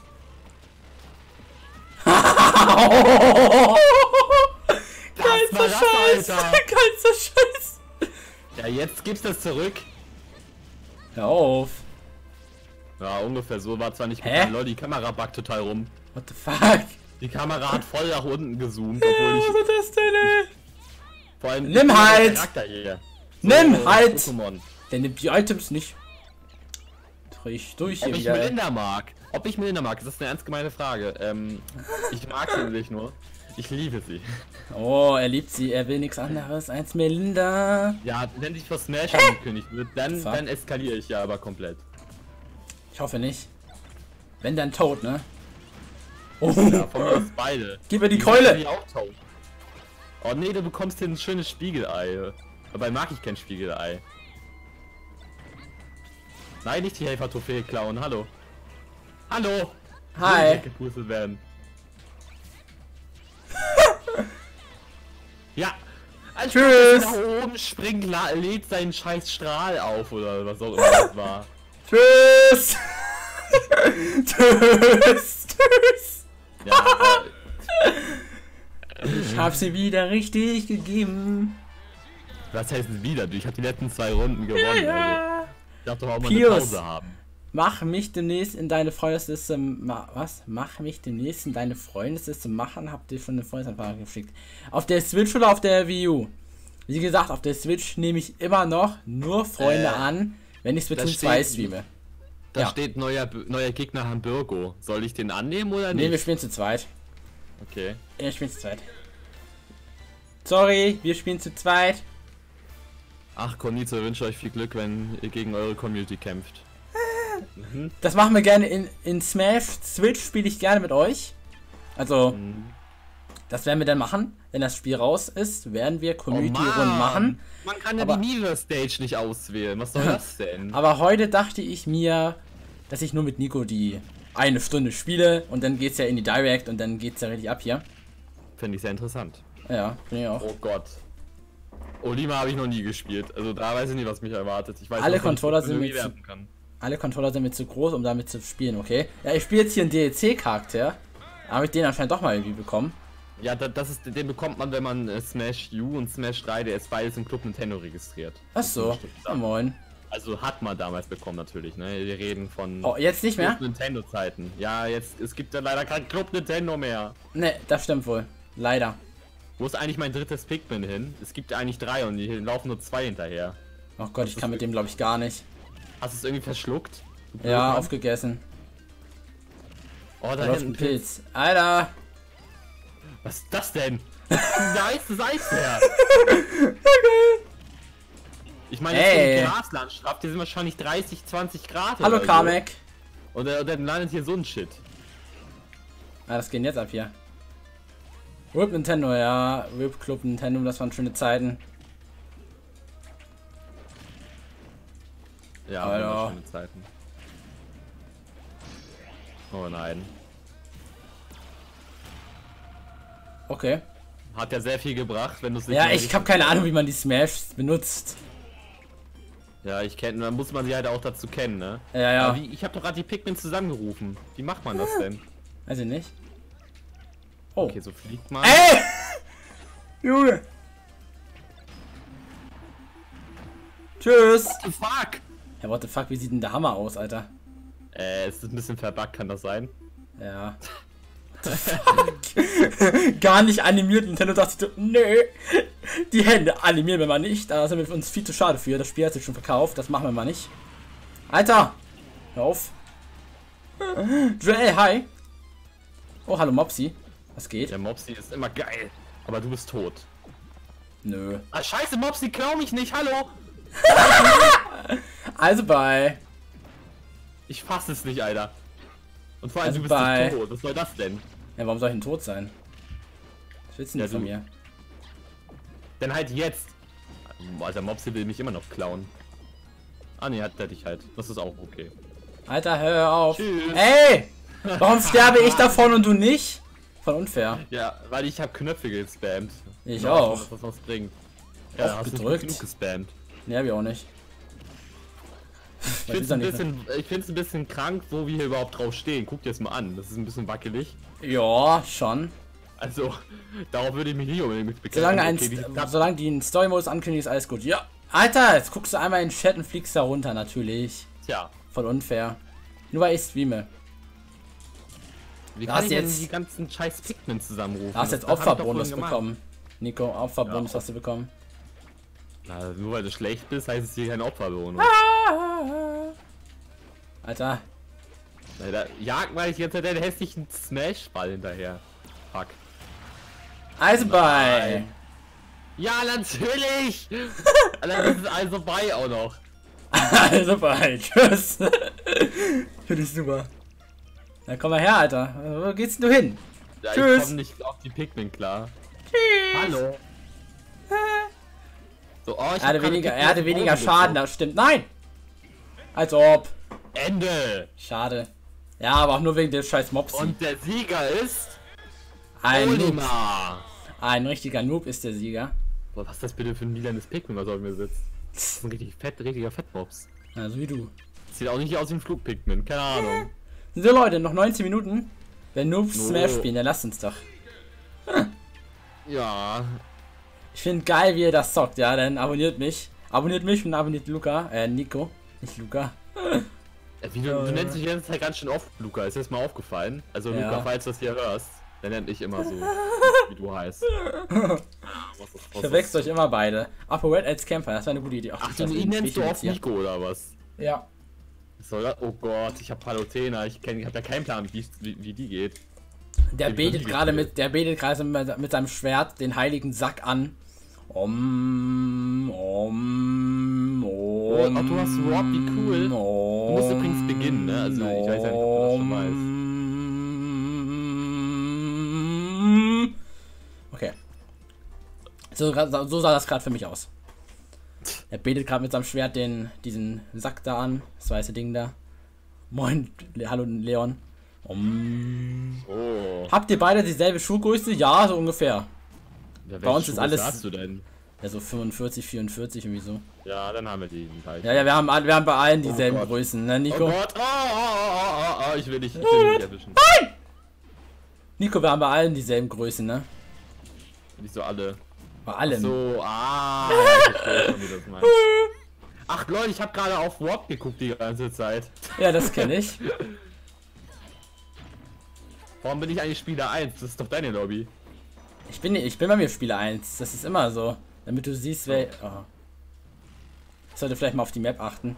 Geilster Scheiß! Geilster Scheiß! Ja, jetzt gibt's das zurück. Hör auf. Ja, ungefähr so. War zwar nicht gut, Leute, die Kamera buggt total rum. What the fuck? Die Kamera hat voll nach unten gezoomt, obwohl ich... Was ist das denn, ey? Vor allem... Nimm halt! Nimm halt! Pokémon. Der nimmt die Items nicht. Durch hier Ob wieder. Ich Melinda mag? Ob ich Melinda mag? Das ist eine ernst gemeine Frage. Ich mag sie nämlich nur. Ich liebe sie. Oh, er liebt sie. Er will nichts anderes als Melinda. Ja, wenn sich für Smash angekündigt wird, dann eskaliere ich ja aber komplett. Ich hoffe nicht. Wenn dann tot, ne? Oh. Ja, von mir aus beide. Gib mir die Keule! Auch tot. Oh nee, du bekommst hier ein schönes Spiegelei. Dabei mag ich kein Spiegelei. Nein, nicht die Helfer-Trophäe klauen, hallo. Hallo! Hi! Gepustet werden. Ja! Als Tschüss! nach oben springt, lädt seinen scheiß Strahl auf oder was auch immer das war. Tschüss! Tschüss! Tschüss! Ja, Ich hab sie wieder richtig gegeben. was heißt wieder? Ich hab die letzten 2 Runden gewonnen. Ja. Also. Ich darf doch auch mal Pius. eine Pause haben. Mach mich demnächst in deine Freundesliste. Was? Mach mich demnächst in deine Freundesliste machen? Habt ihr schon eine Freundesanfrage geschickt? Auf der Switch oder auf der Wii U? Wie gesagt, auf der Switch nehme ich immer noch nur Freunde an, wenn ich Splatoon 2 streame. Da Ja. steht neuer Gegner Hamburgo. Soll ich den annehmen oder Nee, nicht? wir spielen zu zweit. Okay. Wir spielen zu zweit. Sorry, wir spielen zu zweit. Ach, Konnizo, wünsche euch viel Glück, wenn ihr gegen eure Community kämpft. Das machen wir gerne in Smash. Switch spiele ich gerne mit euch. Also, das werden wir dann machen. Wenn das Spiel raus ist, werden wir Community-Runden machen. Man kann ja Aber- die Neither Stage nicht auswählen. Was soll das denn? Aber heute dachte ich mir, dass ich nur mit Nico die 1 Stunde spiele und dann geht's ja in die Direct und dann geht's ja richtig ab hier. Finde ich sehr interessant. Ja, bin ich auch. Oh Gott. Olima habe ich noch nie gespielt. Also da weiß ich nicht, was mich erwartet. Ich weiß Alle nicht, was ich Controller mit sind Technologie mit werfen kann. Alle Controller sind mir zu groß, um damit zu spielen, okay? Ja, ich spiele jetzt hier einen DLC-Charakter. Habe ich den anscheinend doch mal irgendwie bekommen. Ja, den bekommt man, wenn man Smash U und Smash 3, der ist beides im Club Nintendo registriert. Ach so, ja, moin. Also hat man damals bekommen natürlich, ne? Wir reden von Oh, jetzt nicht mehr? Club Nintendo Zeiten. Ja, jetzt, es gibt ja leider kein Club Nintendo mehr. Ne, das stimmt wohl. Leider. Wo ist eigentlich mein drittes Pikmin hin? Es gibt ja eigentlich 3 und die laufen nur 2 hinterher. Oh Gott, ich kann mit dem glaube ich gar nicht. Hast du es irgendwie verschluckt? Du Ja, Blödmann? aufgegessen. Oh, da Da läuft ein hinten Pilz. Alter! Was ist das denn? Nice Eisbär! Ich meine, das ist Ey. eine Graslandschaft, hier sind wahrscheinlich 30, 20 Grad. Hallo oder so. Kamek! Und dann landet hier so ein Shit. Ah, das geht jetzt ab hier. Whip Nintendo, ja. Whip Club Nintendo, das waren schöne Zeiten. Ja, Alter. wunderschöne Zeiten. Oh nein. Okay. Hat ja sehr viel gebracht, wenn du es nicht Ja, mehr ich richtig- habe keine Ahnung, wie man die Smashs benutzt. Ja, ich kenne, dann muss man sie halt auch dazu kennen, ne? Ja, ja. Aber ich habe doch gerade die Pikmin zusammengerufen. Wie macht man das denn? Weiß ich nicht. Oh. Okay, so fliegt man. Ey! Junge! Tschüss! What the fuck? Ja, what the fuck, wie sieht denn der Hammer aus, Alter? Es ist ein bisschen verbuggt, kann das sein? Ja. What the fuck? Gar nicht animiert. Nintendo dachte sich so, nö. Die Hände animieren wir mal nicht. Da sind wir uns viel zu schade für. Das Spiel hat sich schon verkauft. Das machen wir mal nicht. Alter! Hör auf. Joel, hi. Oh, hallo Mopsy. Was geht? Der Mopsy ist immer geil. Aber du bist tot. Nö. Ah, scheiße, Mopsy, klau mich nicht, hallo! Also bei. Ich fass es nicht, Alter. Und vor allem, Also du bist bei- nicht tot. Was soll das denn? Ja, warum soll ich denn tot sein? Was willst du denn Ja, von du- mir? Denn halt jetzt. Alter, Mopsy will mich immer noch klauen. Ah ne, hat er dich halt. Das ist auch okay. Alter, hör auf. Tschüss. Ey! Warum sterbe ich davon und du nicht? Voll unfair. Ja, weil ich habe Knöpfe gespammt. Ich Ja, auch. dass das was bringt. Auch Ja, hast du gedrückt. nicht genug gespammt. Ne, hab ich auch nicht. Ich finde es ein bisschen krank, wo wir hier überhaupt drauf stehen. Guck dir das mal an. Das ist ein bisschen wackelig. Ja, schon. Also, darauf würde ich mich nicht unbedingt mit bekennen. Solange die einen Story-Modus ankündigt, ist alles gut. Ja. Alter, jetzt guckst du einmal in den Chat und fliegst da runter, natürlich. Tja, Voll unfair. Nur weil ich streame. wie Da kann hast ich denn jetzt- die ganzen scheiß Pikmin zusammenrufen? Du hast jetzt Das hab ich doch Opferbonus vorhin gemacht. bekommen. Nico, Opferbonus Ja. hast du bekommen. Na, nur weil du schlecht bist, heißt es hier kein Opferbonus. Alter. Alter, jag mal ich jetzt den hässlichen Smash-Ball hinterher. Fuck. Eisball. Ja, natürlich! Alter, das ist also bei auch noch. Eisball. Tschüss. Finde ich super. Na komm mal her, Alter. Wo geht's denn du hin? Ja, Tschüss. ich komm nicht auf die Pikmin klar. Tschüss. Hallo. So, oh, Er hatte weniger Schaden, das stimmt. Nein! Als ob. Ende! Schade. Ja, aber auch nur wegen des scheiß Mobs. Und der Sieger ist... Ein Noob. Olimar! Ein richtiger Noob ist der Sieger. Boah, was ist das bitte für ein lilanes Pikmin, was auf mir sitzt? Das ist ein richtiger Fettmops. Also wie du. Sieht auch nicht aus wie ein Flugpikmin, keine Ahnung. So Leute, noch 19 Minuten. Wenn Noobs Oh. Smash spielen, dann lasst uns doch. Ja. Ich finde geil, wie ihr das zockt, ja, dann abonniert mich. Abonniert mich und abonniert Luca, Nico. Nicht Luca. Du nennst dich jetzt halt ganz schön oft Luca, ist dir das mal aufgefallen? Also Ja. Luca, falls du das hier hörst, dann nennt ich immer so, wie du heißt. Ich verwechsel euch immer beide. Apo Red als Camper, das war eine gute Idee. Ach, ihn nennst du oft Nico oder was? Ja. Oh Gott, ich hab Palutena, ich hab ja keinen Plan, wie die geht. Der betet gerade mit seinem Schwert den heiligen Sack an. Oh, du hast Rob, wie cool. Du musst übrigens beginnen, ne? Also ich weiß ja nicht, ob du das schon weißt. Okay. So sah das gerade für mich aus. Er betet gerade mit seinem Schwert diesen Sack da an, das weiße Ding da. Moin, hallo Leon. Oh. Habt ihr beide dieselbe Schuhgröße? Ja, so ungefähr. Ja, Bei uns ist alles- hast du denn? Ja, so 45, 44 irgendwie so. Ja, dann haben wir die gleich. Ja, wir haben bei allen dieselben Gott. Größen, ne, Oh Nico? Gott, ich will dich nicht erwischen. Nico, wir haben bei allen dieselben Größen, ne? Nicht so alle. Bei allem. So, ja, ich verstehe schon, wie du das meinst. Ach Leute, ich habe gerade auf Rob geguckt die ganze Zeit. Ja, das kenne ich. Warum bin ich eigentlich Spieler 1? Das ist doch deine Lobby. Ich bin bei mir Spieler 1. Das ist immer so. Damit du siehst, wer. Oh. Ich sollte vielleicht mal auf die Map achten.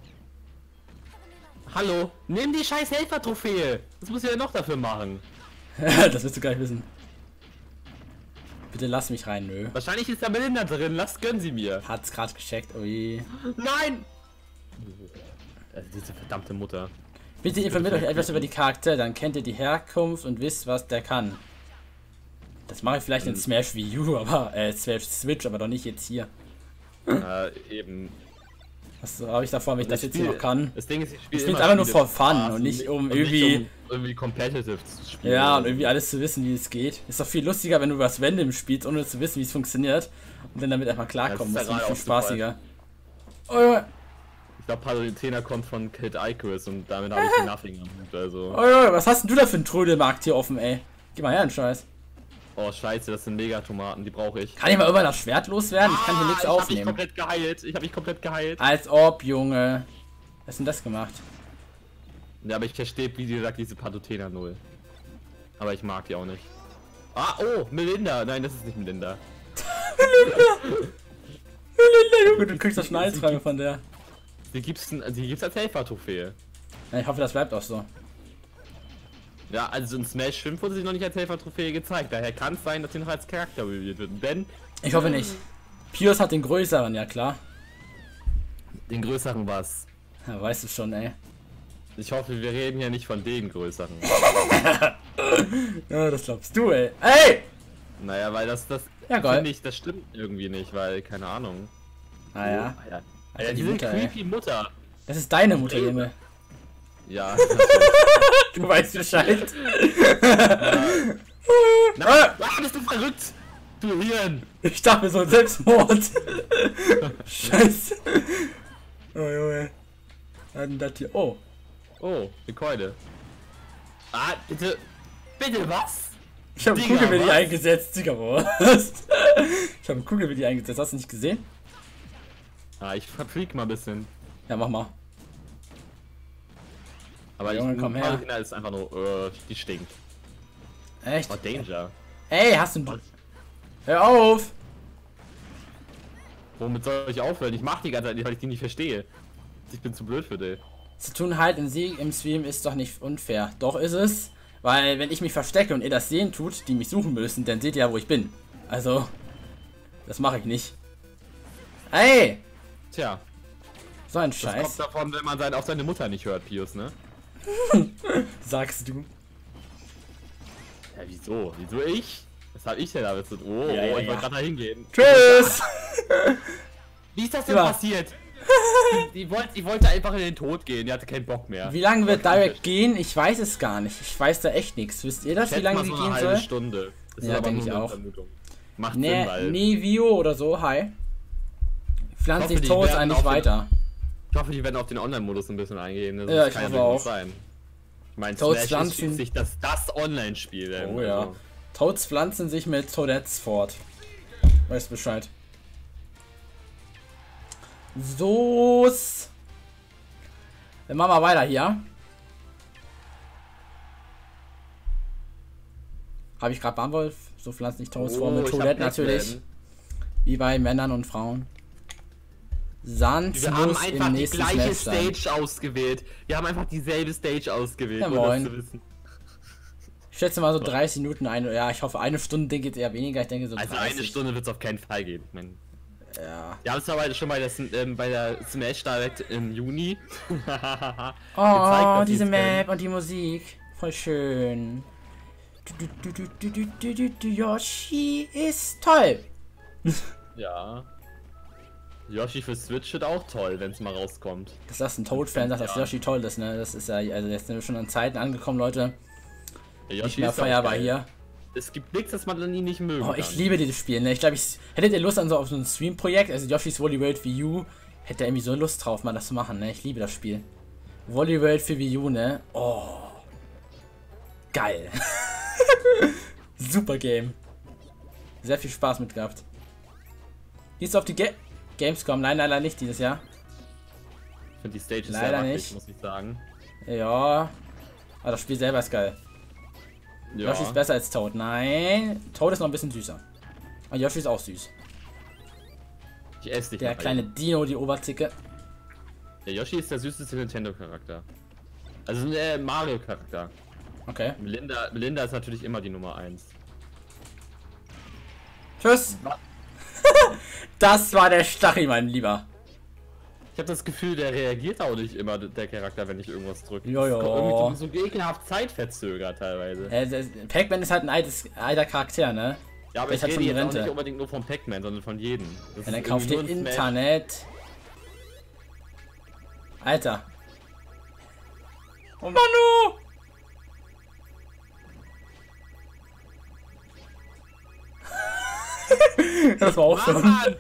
Hallo, nimm die scheiß Helfer-Trophäe. Das muss ich ja noch dafür machen. Das willst du gar nicht wissen. Bitte lass mich rein, nö. Wahrscheinlich ist da Melinda drin. Gönnen sie mir. Hat's gerade gecheckt, ui. Nein! Also diese verdammte Mutter. Bitte informiert euch etwas über die Charaktere, dann kennt ihr die Herkunft und wisst, was der kann. Das mache ich vielleicht in Smash Wii U, aber Smash Switch, aber doch nicht jetzt hier. Eben. Was habe ich davor, wenn ich das jetzt hier noch kann? Das Ding ist, Ich spiele einfach nur for fun und nicht um irgendwie. irgendwie competitive zu spielen. Ja, und irgendwie alles zu wissen, wie es geht. Ist doch viel lustiger, wenn du was Random spielst, ohne zu wissen, wie es funktioniert. Und dann damit einfach klarkommen Ja, musst. das ist ja Viel gerade auch spaßiger. Oh, Junge. Ich glaube, Palutena kommt von Kid Icarus und damit habe ich Nothing am Hut, also. Oh, Junge, was hast denn du da für einen Trödelmarkt hier offen, ey? Geh mal her, einen Scheiß. Oh, scheiße, das sind Megatomaten, die brauche ich. Kann ich mal irgendwann das Schwert loswerden? Ich kann hier nichts Ich habe mich aufnehmen. komplett geheilt. Ich habe mich komplett geheilt. Als ob, Junge. Was ist denn das gemacht? Ja, aber ich verstehe, wie gesagt, diese Palutena 0. Aber ich mag die auch nicht. Ah, oh, Melinda. Nein, das ist nicht Melinda. Junge, du kriegst das Schneidfrage von der. Die gibt's als Helfer-Trophäe. Ja, ich hoffe, das bleibt auch so. Ja, also in Smash 5 wurde sie noch nicht als Helfer-Trophäe gezeigt. Daher kann es sein, dass sie noch als Charakter revealed wird. Denn Ich hoffe nicht. Pius hat den größeren, ja klar. den größeren was. Ja, weißt du schon, ey. Ich hoffe, wir reden hier nicht von den größeren. Ja, das glaubst du, ey. Ey! Naja, weil das Ja, geil. finde ich, das stimmt irgendwie nicht, weil, keine Ahnung. Ah ja. Alter, Alter, die diese Mutter, ey. creepy Mutter. Das ist deine Mutter, Junge. Ja. Du weißt Bescheid. Na, bist du verrückt? Du Hirn. Ich dachte mir so ein Selbstmord. Scheiße. Oh, Junge. Was denn das hier? Oh. Oh, die Keule. Ah, bitte. Bitte was? Ich habe Digga, Kugel mit was? die eingesetzt. Digga, was? Ich habe Kugel mit die eingesetzt. Hast du nicht gesehen? Ah, ich verfreak mal ein bisschen. Ja, mach mal. Aber Junge, komm her. Palutena ist einfach nur, die stinkt. Echt? Oh, Danger. Ey, hast du einen... Hör auf! Womit soll ich aufhören? Ich mach die ganze Zeit nicht, weil ich die nicht verstehe. Ich bin zu blöd für dich. Zu tun halt in Sieg im Stream ist doch nicht unfair. Doch ist es. Weil wenn ich mich verstecke und ihr das sehen tut, die mich suchen müssen, dann seht ihr ja, wo ich bin. Also, das mache ich nicht. Ey! Tja, So ein das Scheiß. kommt davon, wenn man auf seine Mutter nicht hört, Pius, ne? Sagst du. Ja, wieso? Wieso ich? Was hab ich denn da jetzt? Oh, Ja, ja, ich ja. wollte gerade da hingehen. Tschüss! Wie ist das denn Ja. passiert? Die wollte einfach in den Tod gehen, die hatte keinen Bock mehr. Wie lange wird Direct gehen? Ich weiß es gar nicht. Ich weiß da echt nichts. Wisst ihr das, wie lange die so gehen eine halbe soll? Stunde. Das Ja, ist aber denke nur ich eine auch. Vermutung. Macht Sinn, Ne, weil Nevio oder so, hi. Pflanzt hoffe, sich die Toast werden eigentlich auf den- weiter. ich hoffe, die werden auf den Online-Modus ein bisschen eingehen. Das Ja, ich kann hoffe ja auch. nicht sein. Ich meine, Toads Smash ist pflanzen- schließlich das Online-Spiel. Oh ja. Toads pflanzen sich mit Toadettes fort. Weißt Bescheid. So's. Dann machen wir weiter hier. Habe ich gerade beantwortet? So pflanzt nicht Toads vor mit Toilette natürlich. Wie bei Männern und Frauen. Sans Wir haben muss einfach im die nächsten gleiche Smash sein. Stage ausgewählt. Wir haben einfach dieselbe Stage ausgewählt, Ja, ohne das moin. zu wissen. Ich schätze mal so 30 Minuten, ja, ich hoffe eine Stunde geht eher weniger, ich denke so Also 30. eine Stunde wird es auf keinen Fall gehen. Ja. Wir haben es aber schon bei der Smash Direct im Juni Oh, dass diese sie's Map und die Musik. Voll schön. Yoshi ist toll. können. Ja. Yoshi für Switch wird auch toll, wenn es mal rauskommt. Dass das ein Toad-Fan sagt, dass Ja. Yoshi toll ist, ne? Das ist ja, also jetzt sind wir schon an Zeiten angekommen, Leute. Der Nicht Yoshi mehr ist ja auch feierbar geil. hier. Es gibt nichts, das man dann nie nicht mögen Oh, ich kann. liebe dieses Spiel, ne? Ich glaube, hättet ihr Lust an so auf so ein Stream-Projekt, also Yoshi's Woolly World Wii U, hätte irgendwie so Lust drauf, mal das zu machen, ne? Ich liebe das Spiel. Woolly World für Wii U, ne? Oh. Geil. Super Game. Sehr viel Spaß mit gehabt. Gehst du auf die Gamescom? Nein, leider nicht dieses Jahr. Ich finde die Stage ist Leider sehr wackelig, nicht. muss ich sagen. Ja. Aber das Spiel selber ist geil. Ja. Yoshi ist besser als Toad. Nein. Toad ist noch ein bisschen süßer. Und Yoshi ist auch süß. Ich esse dich Der nachher. kleine Dino, die Oberzicke. Der Yoshi ist der süßeste Nintendo-Charakter. Also ein Mario-Charakter. Okay. Melinda ist natürlich immer die Nummer 1. Tschüss. Das war der Stachel, mein Lieber. Ich habe das Gefühl, der reagiert auch nicht immer, der Charakter, wenn ich irgendwas drücke. Jojo. Irgendwie so ekelhaft zeitverzögert teilweise. Pac-Man ist halt ein alter Charakter, ne? Ja, aber der ich hat rede schon die jetzt auch Rente. nicht unbedingt nur von Pac-Man, sondern von jedem. Das Ja, dann ist kauft irgendwie ihr nur ein Smash. Internet. Alter. Oh Manu! Das war auch schon. Mann!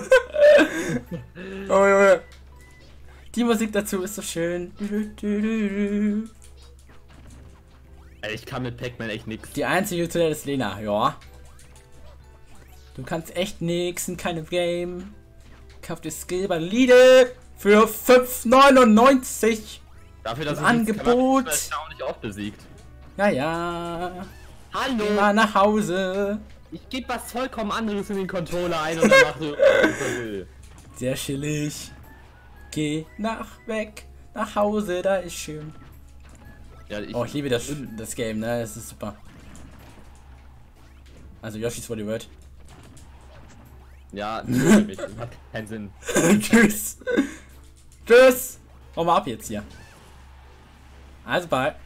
Oh, Junge. Die Musik dazu ist so schön. Ey, ich kann mit Pac-Man echt nix. Die einzige Utility ist Lena, ja. Du kannst echt nix in keinem Game. Kauf dir Skill bei Lidl für 5,99. Dafür, dass Im ich Angebot. erstaunlich oft besiegt. Ja, ja. Hallo! Geh mal nach Hause. Ich gebe was vollkommen anderes in den Controller ein und dann mach so, was er will. Sehr chillig. Geh nach Hause, da ist schön. Ja, Oh, ich liebe das Game, ne? Das ist super. Also Yoshi's Woolly World. Ja, natürlich. Hat keinen Sinn. Tschüss. Tschüss. Hau mal ab jetzt hier. Also bye.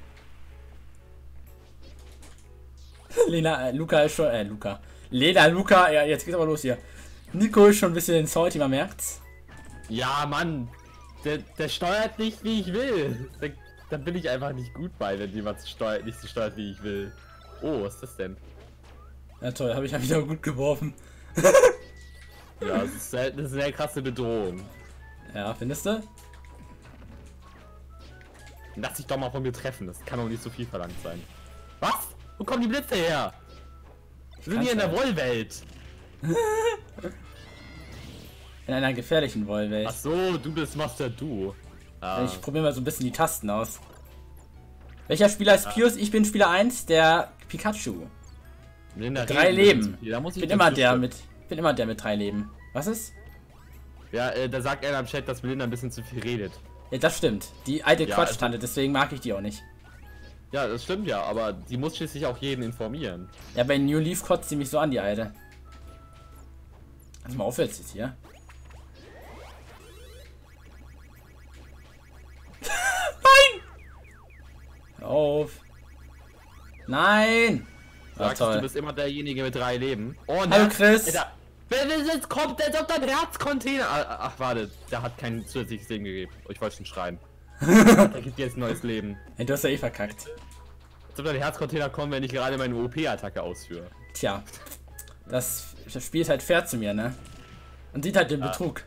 Luca ist schon, Luca. Luca, ja, jetzt geht's aber los hier. Nico ist schon ein bisschen salty, man merkt's. Ja, Mann. Der steuert nicht, wie ich will. Da bin ich einfach nicht gut bei, wenn jemand nicht so steuert, wie ich will. Oh, was ist das denn? Ja toll, habe ich ja wieder gut geworfen. Ja, das ist eine sehr krasse Bedrohung. Ja, findest du? Lass dich doch mal von mir treffen, das kann doch nicht so viel verlangt sein. Was? Wo kommen die Blitze her? Wir sind hier in der Wollwelt. In einer gefährlichen Wollwelt. Ach so, du bist Master Du. Ah. Ich probiere mal so ein bisschen die Tasten aus. Welcher Spieler ist Pius? Ich bin Spieler 1, der Pikachu. Melinda 3 redet Leben. zu viel, da muss Ich bin dir immer der zustimmen. mit 3 Leben. Was ist? Ja, da sagt einer im Chat, dass Melinda ein bisschen zu viel redet. Ja, das stimmt. Die alte Ja, Quatschtante, deswegen mag ich die auch nicht. Ja, das stimmt ja, aber die muss schließlich auch jeden informieren. Ja, bei New Leaf kotzt sie mich so an, die Alte. Also mal aufwärts jetzt hier. Nein! Hör auf. Nein! Sagst du bist immer derjenige mit 3 Leben. Oh, Hallo Chris! Alter, wenn jetzt kommt, der auf dein Herzcontainer. Ach, warte, der hat kein zusätzliches Leben gegeben. Ich wollte schon schreien. Der gibt jetzt ein neues Leben. Hey, du hast ja eh verkackt. Als ob dein Herzcontainer kommt, wenn ich gerade meine OP-Attacke ausführe. Tja. Das Spiel ist halt fair zu mir, ne? Und sieht halt den Betrug.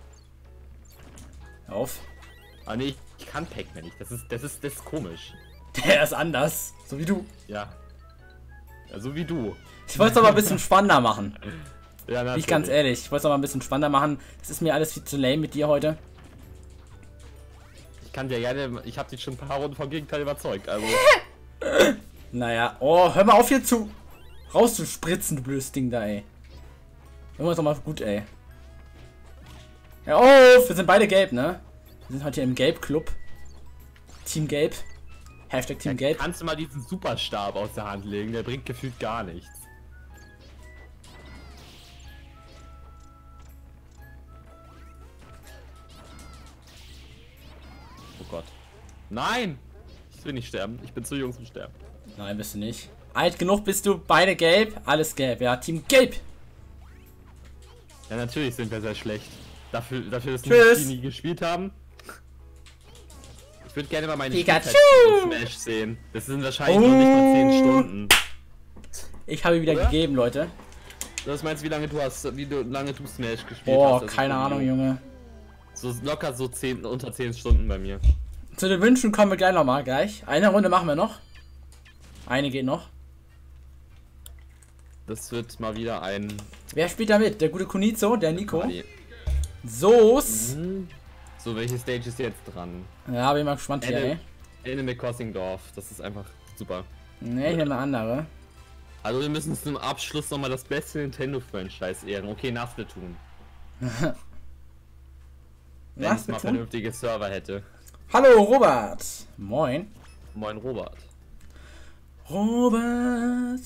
Hör auf. Ah nee, ich kann Pac-Man nicht. Das ist komisch. Der ist anders. So wie du. Ja. Ja, so wie du. Ich wollte es aber ein bisschen spannender machen. Ja, Bin ich ganz ehrlich. Ich wollte es aber ein bisschen spannender machen. Das ist mir alles viel zu lame mit dir heute. Ich kann dir gerne. Ich habe dich schon ein paar Runden vom Gegenteil überzeugt. Also. Naja. Oh, hör mal auf hier zu rauszuspritzen, du blödes Ding da, ey. Irgendwas doch mal gut, ey. Hör auf! Wir sind beide gelb, ne? Wir sind heute hier im Gelb-Club. Team Gelb. Hashtag Team Gelb. Kannst du mal diesen Superstab aus der Hand legen? Der bringt gefühlt gar nichts. Oh Gott. Nein! Ich will nicht sterben. Ich bin zu jung zum Sterben. Nein, bist du nicht. Alt genug bist du. Beide gelb. Alles gelb. Ja, Team Gelb. Ja, natürlich sind wir sehr schlecht. Dafür dass Tschüss. die nie gespielt haben. Ich würde gerne mal meine Pikachu! Smash sehen. Das sind wahrscheinlich noch nicht mal 10 Stunden. Ich habe wieder Oder? gegeben, Leute. Das meinst wie lange du Smash gespielt hast? Boah, Also keine von Ahnung, mir. Junge. So locker so unter 10 Stunden bei mir. Zu den Wünschen kommen wir gleich nochmal, gleich. Eine Runde machen wir noch. Eine geht noch. Das wird mal wieder ein... Wer spielt da mit? Der gute Kunizo, der Nico. Party. Soos. So, welche Stage ist jetzt dran? Ja, bin mal gespannt hier, ey. Animal Crossing Dorf. Das ist einfach super. Ne, ich nehme eine andere. Also wir müssen zum Abschluss nochmal das beste Nintendo-Franchise ehren. Okay, nach Splatoon. Wenn es mal vernünftige Server hätte. Hallo, Robert. Moin. Moin, Robert. Robert.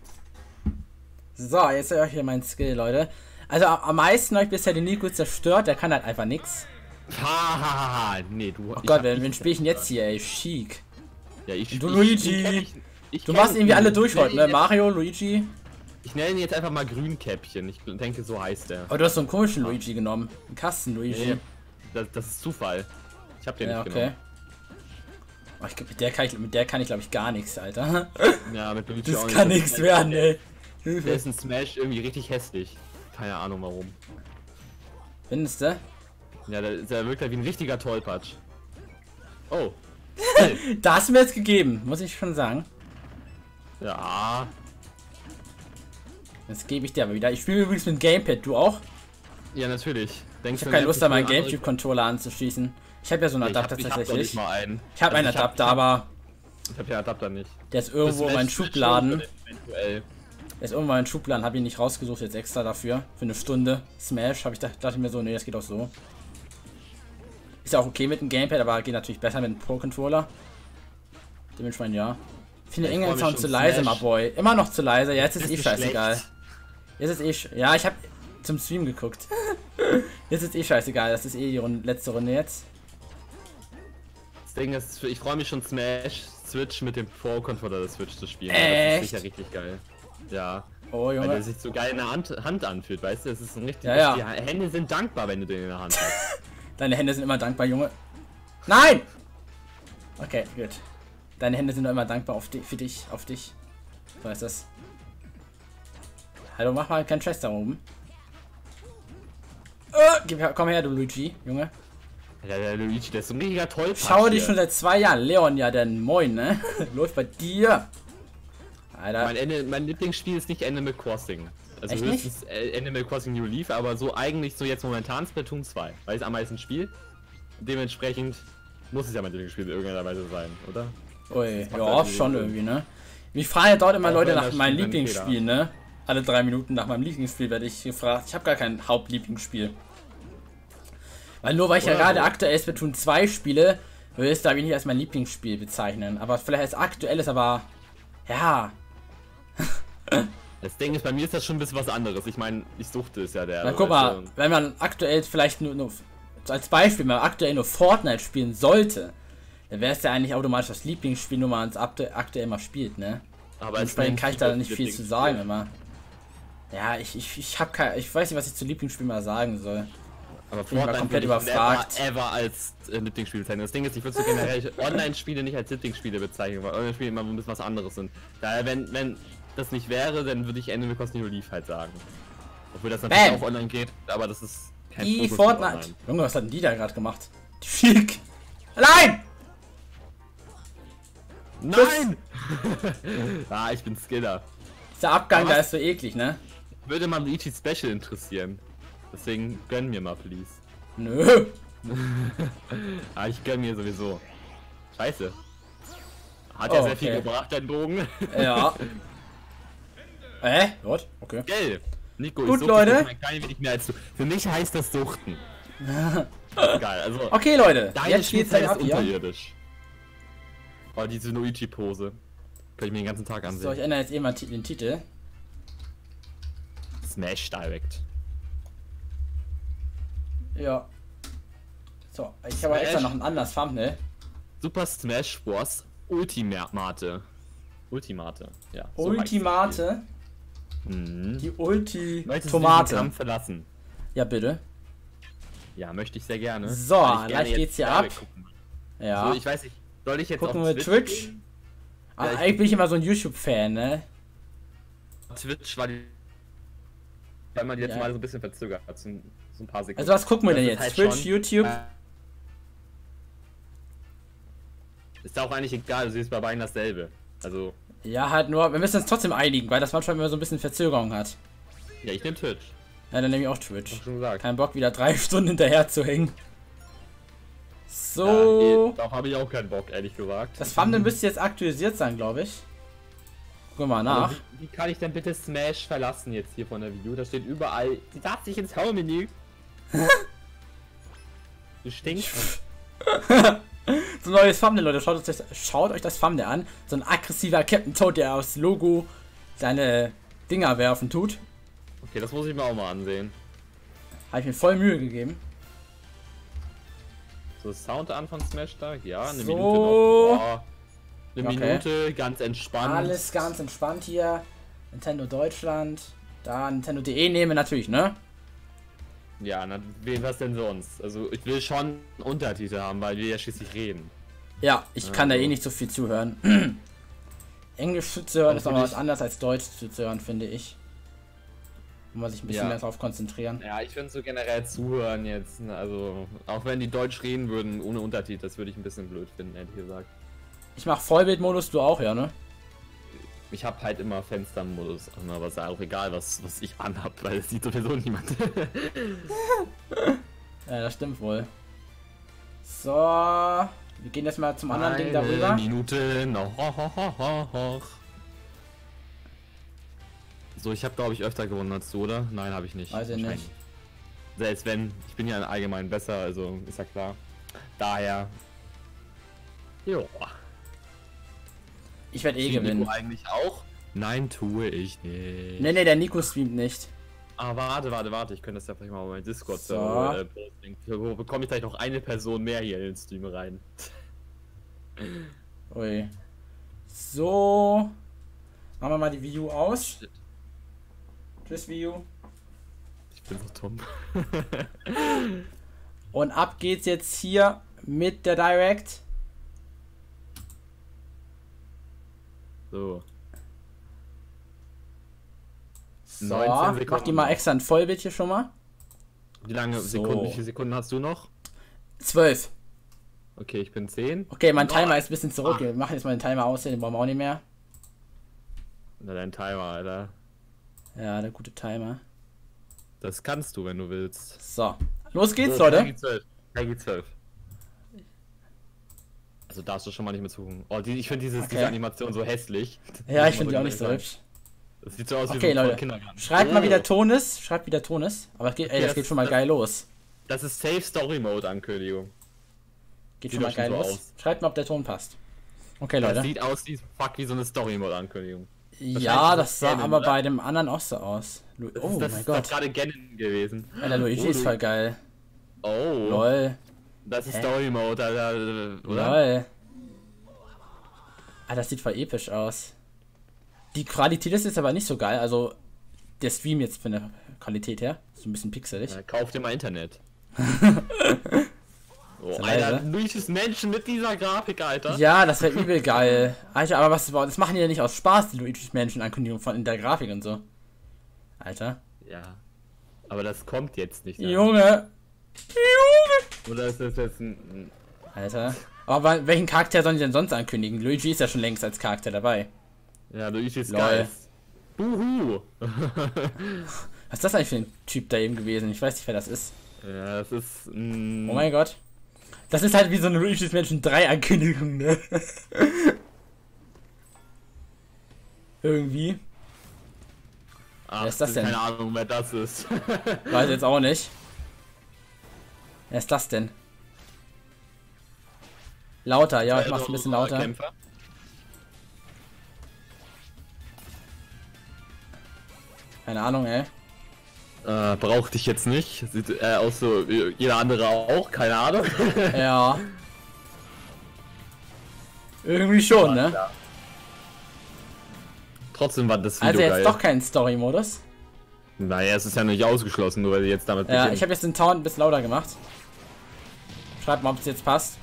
So, jetzt höre ich hier mein Skill, Leute. Also am meisten habe ich bisher den Nico zerstört. Der kann halt einfach nix. Hahaha, nee, du... Oh Gott, wen spiele ich denn jetzt hier, ey? Chic. Ja, Du Luigi. Du machst irgendwie alle durch heute, ne? Mario, Luigi. Ich nenne ihn jetzt einfach mal Grünkäppchen. Ich denke, so heißt er. Aber du hast so einen komischen Luigi genommen. Einen Kasten-Luigi. Nee, das ist Zufall. Ich hab den Ja, nicht okay. genommen. Oh, mit der kann ich glaube ich gar nichts, Alter. Ja, mit Luigi Das auch kann nicht. nichts werden, ey. Der ist in Smash irgendwie richtig hässlich. Keine Ahnung warum. Findest du? Ja, der wirkt halt wie ein richtiger Tollpatsch. Oh. Da hast du mir jetzt gegeben, muss ich schon sagen. Ja. Das gebe ich dir aber wieder. Ich spiele übrigens mit dem Gamepad, du auch? Ja, natürlich. Ich habe keine Lust, da meinen Gamecube-Controller anzuschließen. Ich habe ja so einen Adapter tatsächlich. Ich habe einen Adapter, aber ich habe den Adapter nicht. der ist irgendwo in meinen Schubladen. Eventuell. Der ist irgendwo in meinen Schubladen, habe ihn nicht rausgesucht jetzt extra dafür. Für eine Stunde. Smash, dachte mir so, nee, das geht auch so. Ist ja auch okay mit dem Gamepad, aber geht natürlich besser mit dem Pro-Controller. Dementsprechend ja. Ich finde England Sound zu leise, my boy. Immer noch zu leise. Ja, jetzt ist eh scheißegal. Jetzt ist eh. Ja, ich habe zum Stream geguckt. Jetzt ist eh scheißegal. Das ist eh die letzte Runde jetzt. Das Ding ist, ich freue mich schon Smash Switch mit dem Pro-Controller der Switch zu spielen. Echt? Das ist sicher richtig geil. Ja. Oh, Weil Junge. der sich so geil in der Hand anfühlt, weißt du? Das ist ein richtig. Ja, ja. Die Hände sind dankbar, wenn du den in der Hand hast. Deine Hände sind immer dankbar, Junge. Nein! Okay, gut. Deine Hände sind immer dankbar für dich, auf dich. So ist das. Hallo, mach mal keinen Stress da oben. Komm her, du Luigi, Junge. Ja, der Luigi, der ist so ein richtiger Tollpatsch. Schau dich schon seit 2 Jahren. Leon, ja, denn moin, ne? Läuft bei dir. Alter. Mein Lieblingsspiel ist nicht Animal Crossing. Also Echt höchstens Animal Crossing New Leaf, aber so eigentlich so jetzt momentan Splatoon 2, weil ich am meisten spiele. Dementsprechend muss es ja mein Lieblingsspiel in irgendeiner Weise sein, oder? Ui, ja, schon irgendwie, ne? Mich fragen ja dort immer Leute nach meinem Lieblingsspiel, ne? Alle 3 Minuten nach meinem Lieblingsspiel werde ich gefragt. Ich habe gar kein Hauptlieblingsspiel. Weil nur weil ich ja gerade aktuell Splatoon 2 spiele, würde es da nicht als mein Lieblingsspiel bezeichnen. Aber vielleicht als aktuelles, aber ja. Das Ding ist, bei mir ist das schon ein bisschen was anderes. Ich meine, ich suchte es ja der. Na, guck mal, wenn man aktuell vielleicht nur als Beispiel, wenn man aktuell nur Fortnite spielen sollte, dann wäre es ja eigentlich automatisch das Lieblingsspiel, nur man es aktuell mal spielt, ne? Aber entsprechend kann ich da nicht viel zu sagen immer. Ja, ich weiß nicht, was ich zu Lieblingsspiel mal sagen soll. Aber Bin ich mal Fortnite komplett würde ich überfragt. never als Lieblingsspiel bezeichnen. Das Ding ist, ich würde so generell Online-Spiele nicht als Lieblingsspiele bezeichnen, weil Online-Spiele immer ein bisschen was anderes sind. Daher, wenn das nicht wäre, dann würde ich Animal Crossing New Leaf halt sagen. Obwohl das natürlich auch online geht, aber das ist kein Die Fokus Fortnite. online. Junge, was hat denn die da gerade gemacht? Die Fick. Nein! Nein! Ah, ich bin Skiller. Dieser Abgang, Was? da ist so eklig, ne? Würde mal Luigi Special interessieren. Deswegen gönn mir mal, please. Nö. Ah, ich gönn mir sowieso. Scheiße. Hat Oh, ja sehr viel okay. gebracht, dein Bogen. Ja. What? Okay. Gell. Nico, Gut, ich suchte Leute. das ein klein wenig mehr als du. Für mich heißt das Suchten. Geil, also. Okay, Leute. Deine Jetzt geht's dann Spielzeit ab ist hier. unterirdisch. Oh, diese Luigi-Pose. Kann ich mir den ganzen Tag So, ich ansehen. ändere jetzt eh mal den Titel. Smash Direct. Ja. So, ich habe extra noch ein anderes Thumbnail. Super Smash Bros. Ultimate. Ja. so heißt das Ultimate. Spiel. Mhm. Die Möchtest du diesen Ulti-Tomate. Kampf verlassen? Ja, bitte. Ja, möchte ich sehr gerne. So, Weil ich gerne gleich jetzt geht's hier Direct ab. gucken. Ja. So, ich weiß nicht, soll ich jetzt Gucken auf wir Twitch. gehen? Ah, Ja, ich- eigentlich bin ich immer so ein YouTube-Fan, ne? Twitch war die. Weil man jetzt Ja. mal so ein bisschen verzögert hat, so ein paar Sekunden. Also was gucken wir Das denn ist jetzt? halt Twitch, schon- YouTube? Ist auch eigentlich egal, du siehst bei beiden dasselbe. Also, Ja, halt nur, wir müssen uns trotzdem einigen, weil das manchmal immer so ein bisschen Verzögerung hat. ja, ich nehme Twitch. Ja, dann nehme ich auch Twitch. Hab schon gesagt. Kein Bock, wieder 3 Stunden hinterher zu hängen. Ja, So. darauf habe ich auch keinen Bock, ehrlich gesagt. Das Thumbnail müsste jetzt aktualisiert sein, glaube ich. Guck mal nach. Aber wie kann ich denn bitte Smash verlassen jetzt hier von der Video? Da steht überall, sie darf sich ins Home-Menü. Du stinkst. So ein neues Thumbnail, Leute. Schaut euch das Thumbnail an. So ein aggressiver Captain Toad, der aufs Logo seine Dinger werfen tut. Okay, das muss ich mir auch mal ansehen. Habe ich mir voll Mühe gegeben. So, Sound an von Smash da? Ja, eine So. Minute noch. Boah. Eine Okay. Minute, ganz entspannt. Alles ganz entspannt hier. Nintendo Deutschland. Da Nintendo.de nehmen wir natürlich, ne? Ja, na, was denn sonst? Also, ich will schon Untertitel haben, weil wir ja schließlich reden. Ja, ich kann da Also. eh nicht so viel zuhören. Englisch zuzuhören ist aber was anderes als Deutsch zuzuhören, finde ich. Muss man sich ein bisschen Ja. mehr darauf konzentrieren. Ja, ich finde so generell zuhören jetzt, ne, also, auch wenn die Deutsch reden würden ohne Untertitel, das würde ich ein bisschen blöd finden, ehrlich gesagt. Ich mach Vollbildmodus, du auch, ja, ne? Ich habe halt immer Fenstermodus an, aber es ist auch egal, was ich anhab, weil es sieht sowieso niemand. Ja, das stimmt wohl. So, wir gehen jetzt mal zum anderen Ding darüber. Minute noch. So, ich habe glaube ich öfter gewonnen als du, oder? Nein, habe ich nicht. Weiß ich nicht. Wahrscheinlich. Selbst wenn, ich bin ja allgemein besser, also ist ja klar. Daher. Jo. Ich werde eh Streamt gewinnen. Nico eigentlich auch? Nein, tue ich nicht. Ne, der Nico streamt nicht. Ah, warte, ich könnte das ja vielleicht mal auf meinen Discord So. posten. So bekomme ich vielleicht noch eine Person mehr hier in den Stream rein. Ui. So. Machen wir mal die Wii U aus. Shit. Tschüss, Wii U. Ich bin so dumm. Und ab geht's jetzt hier mit der Direct. So. So, 19 mach Sekunden die mal noch. extra ein Vollbild hier schon mal. Wie lange So. Sekunden, wie viele Sekunden hast du noch? 12. Okay, ich bin 10. Okay, mein Timer ist ein bisschen zurück. Wir machen jetzt mal den Timer aus, den brauchen wir auch nicht mehr. Na, dein Timer, Alter. Ja, der gute Timer. Das kannst du, wenn du willst. So, los geht's, So, Leute. Peggy 12. Peggy 12. Also darfst du schon mal nicht mehr zugucken. Oh, ich finde diese Animation so hässlich. Ja, ich finde die auch nicht so hübsch. Das sieht so aus wie Okay, so ein Leute. Kindergarten. Schreibt mal Oh. wieder Tones. Schreibt wieder Tones. Aber es geht, ey, Okay, das das geht ist- schon mal das- geil los. Das ist Safe Story Mode Ankündigung. Geht Sieht schon mal doch schon geil so los. aus. Schreibt mal, ob der Ton passt. Okay, Leute. Das sieht aus wie so eine Story-Mode-Ankündigung. Ja, das sah Ganon, aber oder? bei dem anderen auch so aus. Oh das mein ist doch Gott. gerade Ganon gewesen. Alter, Luigi ist voll geil. Oh. Lol. Das ist Hä? Story-Mode, Alter, oder? Lol. Ah, das sieht voll episch aus. Die Qualität ist jetzt aber nicht so geil. Also, der Stream jetzt von der Qualität her. So ein bisschen pixelig. Ja, kauf dir mal Internet. Oh, Ist er Alter, leise? Luigi's Menschen mit dieser Grafik, Alter. Ja, das wäre übel geil. Alter, aber das machen die ja nicht aus Spaß, die Luigi's Mansion Ankündigung von in der Grafik und so. Alter. Ja. Aber das kommt jetzt nicht. Junge. Oder ist das jetzt ein... Alter. Aber welchen Charakter sollen die denn sonst ankündigen? Luigi ist ja schon längst als Charakter dabei. Ja, Luigi's Lol. Geist. Buhu. Was ist das eigentlich für ein Typ da eben gewesen? Ich weiß nicht, wer das ist. Ja, das ist... Oh mein Gott. Das ist halt wie so eine Luigi's Mansion 3 Ankündigung, ne? Irgendwie. Ach, Wer ist das denn? Keine Ahnung, wer das ist. Weiß jetzt auch nicht. Wer ist das denn? Lauter, ja, ich mach's ein bisschen lauter. Kämpfer. Keine Ahnung, ey. Brauchte ich jetzt nicht. Sieht aus so wie jeder andere auch, keine Ahnung. Ja. Irgendwie schon, ne? Ja. Trotzdem war das Video Also jetzt geil. doch kein Story-Modus. Naja, es ist ja nicht ausgeschlossen, nur weil die jetzt damit Ja, beginnen. ich habe jetzt den Sound ein bisschen lauter gemacht. Schreibt mal, ob es jetzt passt.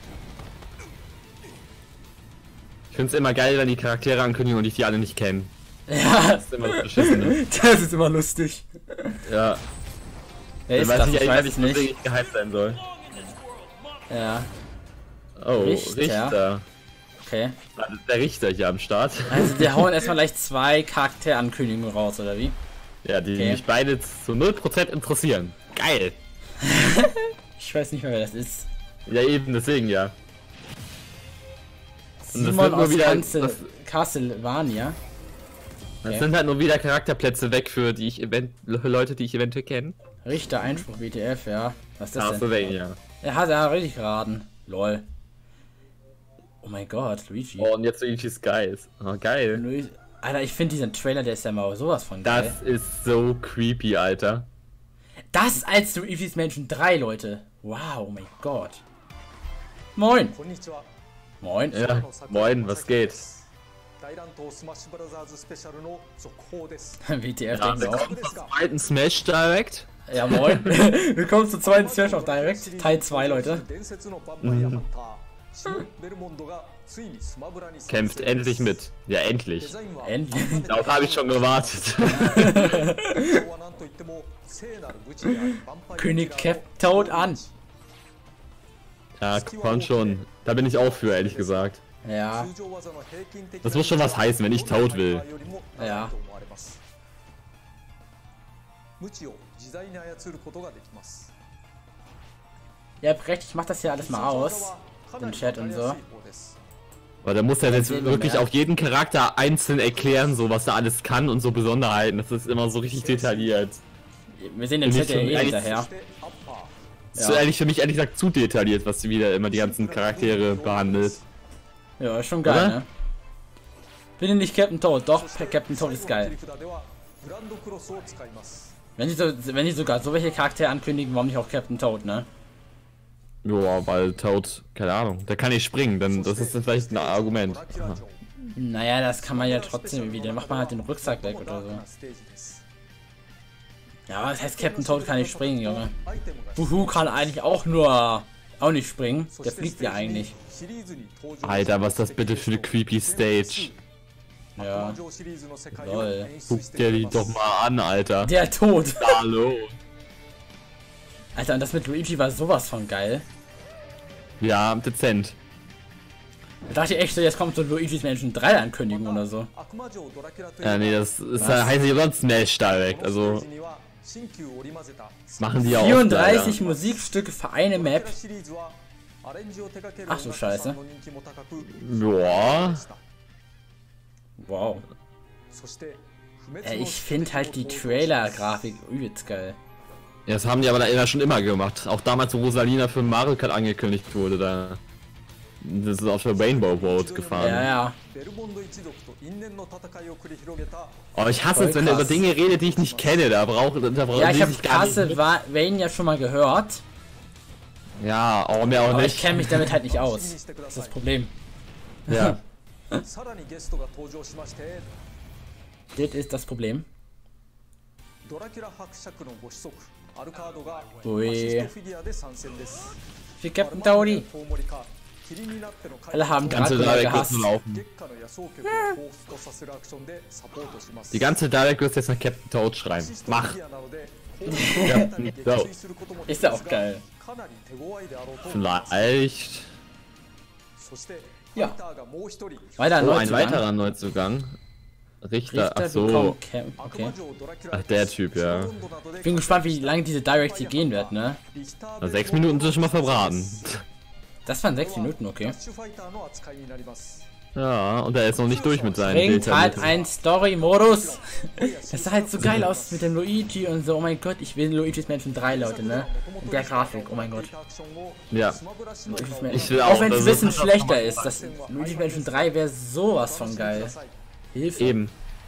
Ich finde es immer geil, wenn die Charaktere ankündigen und ich die alle nicht kenne. Ja, Das ist immer das Beschissene. das ist immer lustig. Ja. Wer Ich ist weiß das? nicht, Ich weiß es nicht, nicht. wirklich gehypt sein soll. Ja, Oh, Richter. Richter. okay. Der Richter hier am Start. Also wir hauen erstmal gleich 2 Charakterankündigungen raus, oder wie? Ja, die Okay. mich beide zu 0% interessieren. Geil. Ich weiß nicht mehr, wer das ist. Ja, eben, deswegen ja. Und das Simon wird nur aus wieder- Castlevania. Das Okay. sind halt nur wieder Charakterplätze weg für die Leute, die ich eventuell kenne. Richter, Einspruch, WTF, ja. Was ist das denn? Castlevania. Er hat ja richtig geraten. Lol. Oh mein Gott, Luigi. Oh, und jetzt Luigi's Geist. Oh, geil. Luigi. Alter, ich finde diesen Trailer, der ist ja mal sowas von geil. Das ist so creepy, Alter. Das als Luigi's Mansion 3, Leute. Wow, oh mein Gott. Moin. こんにちは。 Moin. Ja, moin, was geht? 大乱闘スマッシュブラザーズスペシャルの続報です。 WTF Ja, denken wir auch. willkommen zum zweiten Smash Direct. Ja, moin. Willkommen zum zweiten Smash of Direct. Teil 2, Leute. 伝説のヴァンパイアハンター、シモン・ベルモンドがついにスマブラに参戦 Kämpft endlich mit. Ja, デ endlich. ザインは Endlich. Darauf habe ich schon gewartet. 昭和なんといっても聖なる武士であるヴァンパイア König Cap Toad an. Ja, komm schon. Da bin ich auch für, ehrlich gesagt. Ja. 通常技の平均的 Das muss schon was heißen, wenn ich Toad will. 長いと思われます無知を自在に操ることができます Ja, recht, ich mach das hier alles mal aus. Den Chat und so. Aber da muss er jetzt sehen wir wirklich mehr. auch jeden Charakter einzeln erklären, so was er alles kann und so Besonderheiten. Das ist immer so richtig detailliert. Wir sehen den Bin Chat ich ja schon eh ehrlich- hinterher. Das ist ehrlich für mich ehrlich gesagt zu detailliert, was sie wieder immer die ganzen Charaktere behandelt. Ja, ist schon geil, Oder? ne? Bin nicht Captain Toad, doch, Captain Toad ist geil. Wenn die sogar so welche Charaktere ankündigen, warum nicht auch Captain Toad, ne? Ja, weil Toad, keine Ahnung, der kann nicht springen, dann das ist dann vielleicht ein Argument. Aha. Naja, das kann man ja trotzdem irgendwie, dann macht man halt den Rucksack weg oder so. Ja, was heißt Captain Toad kann nicht springen, Junge? Buhu kann eigentlich auch nicht springen. Der fliegt ja eigentlich. Alter, was ist das bitte für eine creepy Stage? Ja. Lol. Guck dir die doch mal an, Alter. Der Tod. Hallo. Alter, und das mit Luigi war sowas von geil. Ja, dezent. Da dachte ich echt so, jetzt kommt so Luigi's Mansion 3 Ankündigung oder so. Ja, nee, das ist, heißt nicht sonst Smash Direct, also machen die ja auch. 34 Musikstücke für eine Map. Ach so Scheiße. Ja. Wow. Ich finde halt die Trailer-Grafik übelst geil. Ja, das haben die aber da schon immer gemacht. Auch damals, wo Rosalina für Mario Kart angekündigt wurde, da Das ist auf der Rainbow Road gefahren. Ja, ja. ベルモンド一族と因縁の戦いを繰り広げた Oh, ich hasse Voll es, wenn er über krass. Dinge redet, die ich nicht kenne. Da braucht Ja, ich habe Castlevania ja schon mal gehört, Ja, oh, mehr auch aber ich nicht. kenne mich damit halt nicht aus. Das ist das Problem. Ja. さらにゲストが登場しまして Das ist das Problem. ドラキュラ伯爵のご子息アルカードがアおいシストフィギュアで参戦です Wie Captain Tauri. トウモリか霧になっての Alle haben Ganze Dracula Dalek gehasst. müssen laufen. 月下の野草曲を彷彿とさせるアクションでサポートします Die ganze Dalek wirst jetzt nach Captain Toad schreien. アシストフィ Mach. ギュアなので Ja, so. することも Ist ja auch geil. かなり手強いであろうと思います Vielleicht. そしてフ Ja. ァイターがもう一人 Weiter Oh, ein Neuzugang. weiterer Neuzugang. Richter, ach Richter so. bekommt Camp. 悪 Okay. 魔女ドラキュラ Ach, der Typ, ja. Ich bin gespannt, wie lange diese Direct hier gehen wird, ne? Na, 6 Minuten sind schon mal verbraten. Das waren 6 Minuten, okay. ダッシュファイターの扱いになります Ja, und er ist noch nicht durch mit seinen Bringt halt Bildern. ein Story-Modus. Das sah halt so geil aus mit dem Luigi und so. Oh mein Gott, ich will Luigi's Mansion 3, Leute, ne? Mit der Grafik, oh mein Gott. Ja. Ich will auch auch, wenn es ein das bisschen ist- schlechter ist. Das Luigi's Mansion 3 wäre sowas von geil. Hilfe, Eben.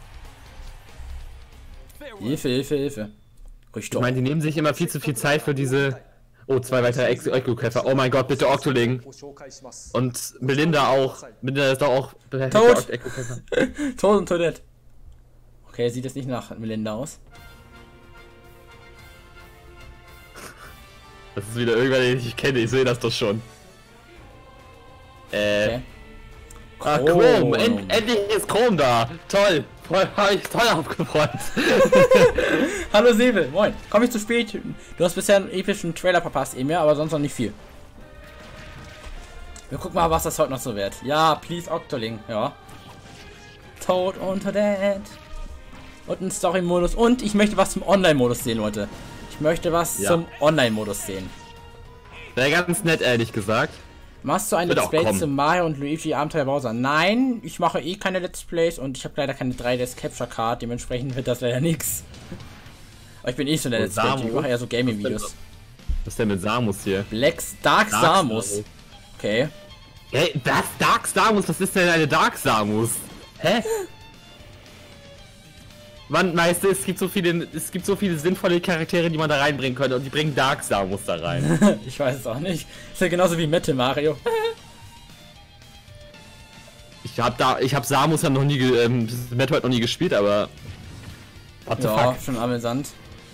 Hilfe, Hilfe, Hilfe. Ruhig Ich doch. meine, die nehmen sich immer viel zu viel Zeit für diese... Oh, 2 weitere Echo-Käfer. Oh mein Gott, bitte Octoling. Und Melinda auch. Melinda ist doch auch... Tot. Echo-Käfer. Tod und Toilette. Okay, sieht das nicht nach Melinda aus. Das ist wieder irgendwer, den ich nicht kenne. Ich sehe das doch schon. Okay. Ah, Chrome. Endlich ist Chrome da. Toll. Habe ich toll aufgefreut. Hallo Säbel, moin. Komm ich zu spät? Du hast bisher einen epischen Trailer verpasst, eben, ja, aber sonst noch nicht viel. Wir gucken mal, was das heute noch so wird. Ja, please Octoling, ja. Toad und Toadette. Und ein Story-Modus. Und ich möchte was zum Online-Modus sehen, Leute. Ich möchte was Ja. zum Online-Modus sehen. Wäre ganz nett, ehrlich gesagt. Machst du ein Wird Let's auch Play kommen. zu Mario und Luigi Abenteuer Bowser? Nein, ich mache eh keine Let's Plays und ich habe leider keine 3DS Capture Card, dementsprechend wird das leider nix. Aber ich bin eh so der Oh, Let's Play, ich Samus? mache eher so Gaming-Videos. Was ist denn mit Samus hier? Dark Samus. Okay. Hey, das Dark Samus? Was ist denn eine Dark Samus? Hä? Mann, Meister, es gibt so viele sinnvolle Charaktere, die man da reinbringen könnte und die bringen Dark Samus da rein. Ich weiß es auch nicht. Ist ja genauso wie Metal Mario. Ich hab Samus ja noch nie, Metroid noch nie gespielt, aber... What the Ja, fuck? schon amüsant.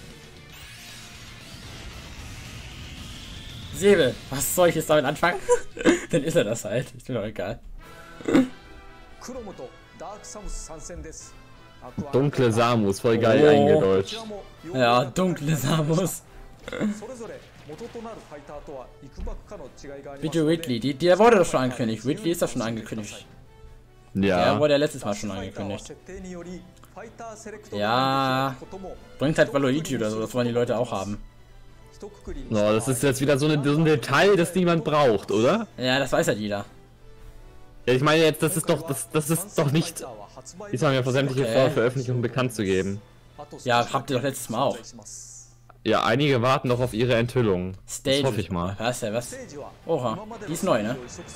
Säbel, was soll ich jetzt damit anfangen? Dann ist er das halt. Ist mir doch egal. クロムとダークサムス参戦です Dunkle Samus, voll geil Oh. eingedeutscht. Ja, dunkle Samus. それぞれ元となるファイターとはいくばくかの違いがあります Bitte ので Ridley, der wurde doch schon angekündigt. Ridley ist doch schon angekündigt. Der Ja. wurde ja letztes Mal schon angekündigt. 設定によりファイターセレクト Ja. ことも Bringt halt Waluigi oder so, das wollen die Leute auch haben. 一括りに No, das ist jetzt wieder so ein Detail, das niemand braucht, oder? Ja, das weiß halt jeder. Ja, ich meine jetzt, das ist doch nicht... Diesmal ja vor sämtliche Okay. Veröffentlichungen bekannt zu geben. Ja, habt ihr doch letztes Mal auch. Ja, einige warten noch auf ihre Enthüllung. Stage. Das hoffe ich mal. Was, ja, was? Oha, die ist neu, ne?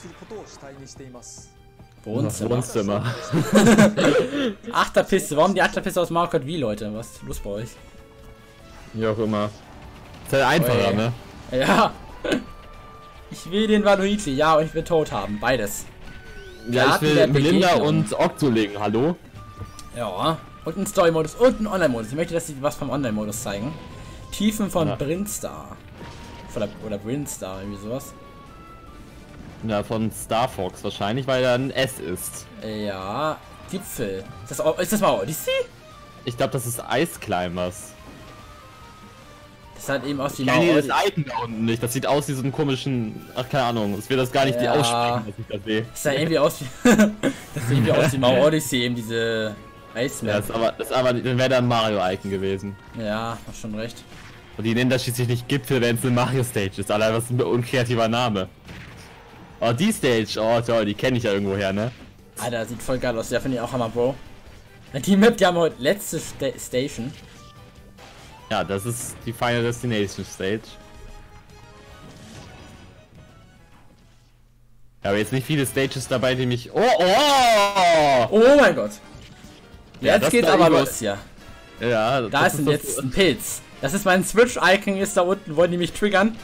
Wohnzimmer. Wohnzimmer. Achterpiste, warum die Achterpiste aus Mario Kart Wii, Leute? Was ist los bei euch? Wie auch immer. Ist halt einfacher, Ui. ne? Ja. Ich will den Waluigi, ja, und ich will Toad haben, beides. Ja, ich Garten der will Melinda Begegnung. und Octoling, hallo? Ja. Und ein Story-Modus und ein Online-Modus. Ich möchte, dass sie was vom Online-Modus zeigen. Tiefen von Ja. Brinstar. Oder Brinstar, irgendwie sowas. Ja, von Star Fox wahrscheinlich, weil er ein S ist. Ja. Gipfel. Ist das mal Odyssey? Ich glaube, das ist Ice Climbers. Das sah halt eben aus wie Ich kenne Mario das Icon da unten nicht. Das sieht aus wie so einen komischen... Ach, keine Ahnung. Es wird das gar nicht die Ja. aussprechen, dass ich das sehe. Das sah irgendwie aus wie. Das sah irgendwie aus wie Mario Odyssey, eben diese Ja, Iceman. dann wäre da ein Mario-Icon gewesen. Ja, hast schon recht. Und die nennen das schließlich nicht Gipfel, wenn es eine Mario-Stage ist. Allein was ein unkreativer Name. Oh, die Stage. Oh, toll. Die kenne ich ja irgendwoher, ne? Alter, sieht voll geil aus. Ja, finde ich auch Hammer, Bro. Die Map, die haben wir heute letzte Station. Ja, das ist die Final Destination Stage. Aber jetzt nicht viele Stages dabei, die mich... Oh! Oh mein Gott. Ja, Jetzt das geht's war aber über- los hier. Ja, Da ist jetzt ein Pilz. Das ist mein Switch-Icon, ist da unten. Wollen die mich triggern?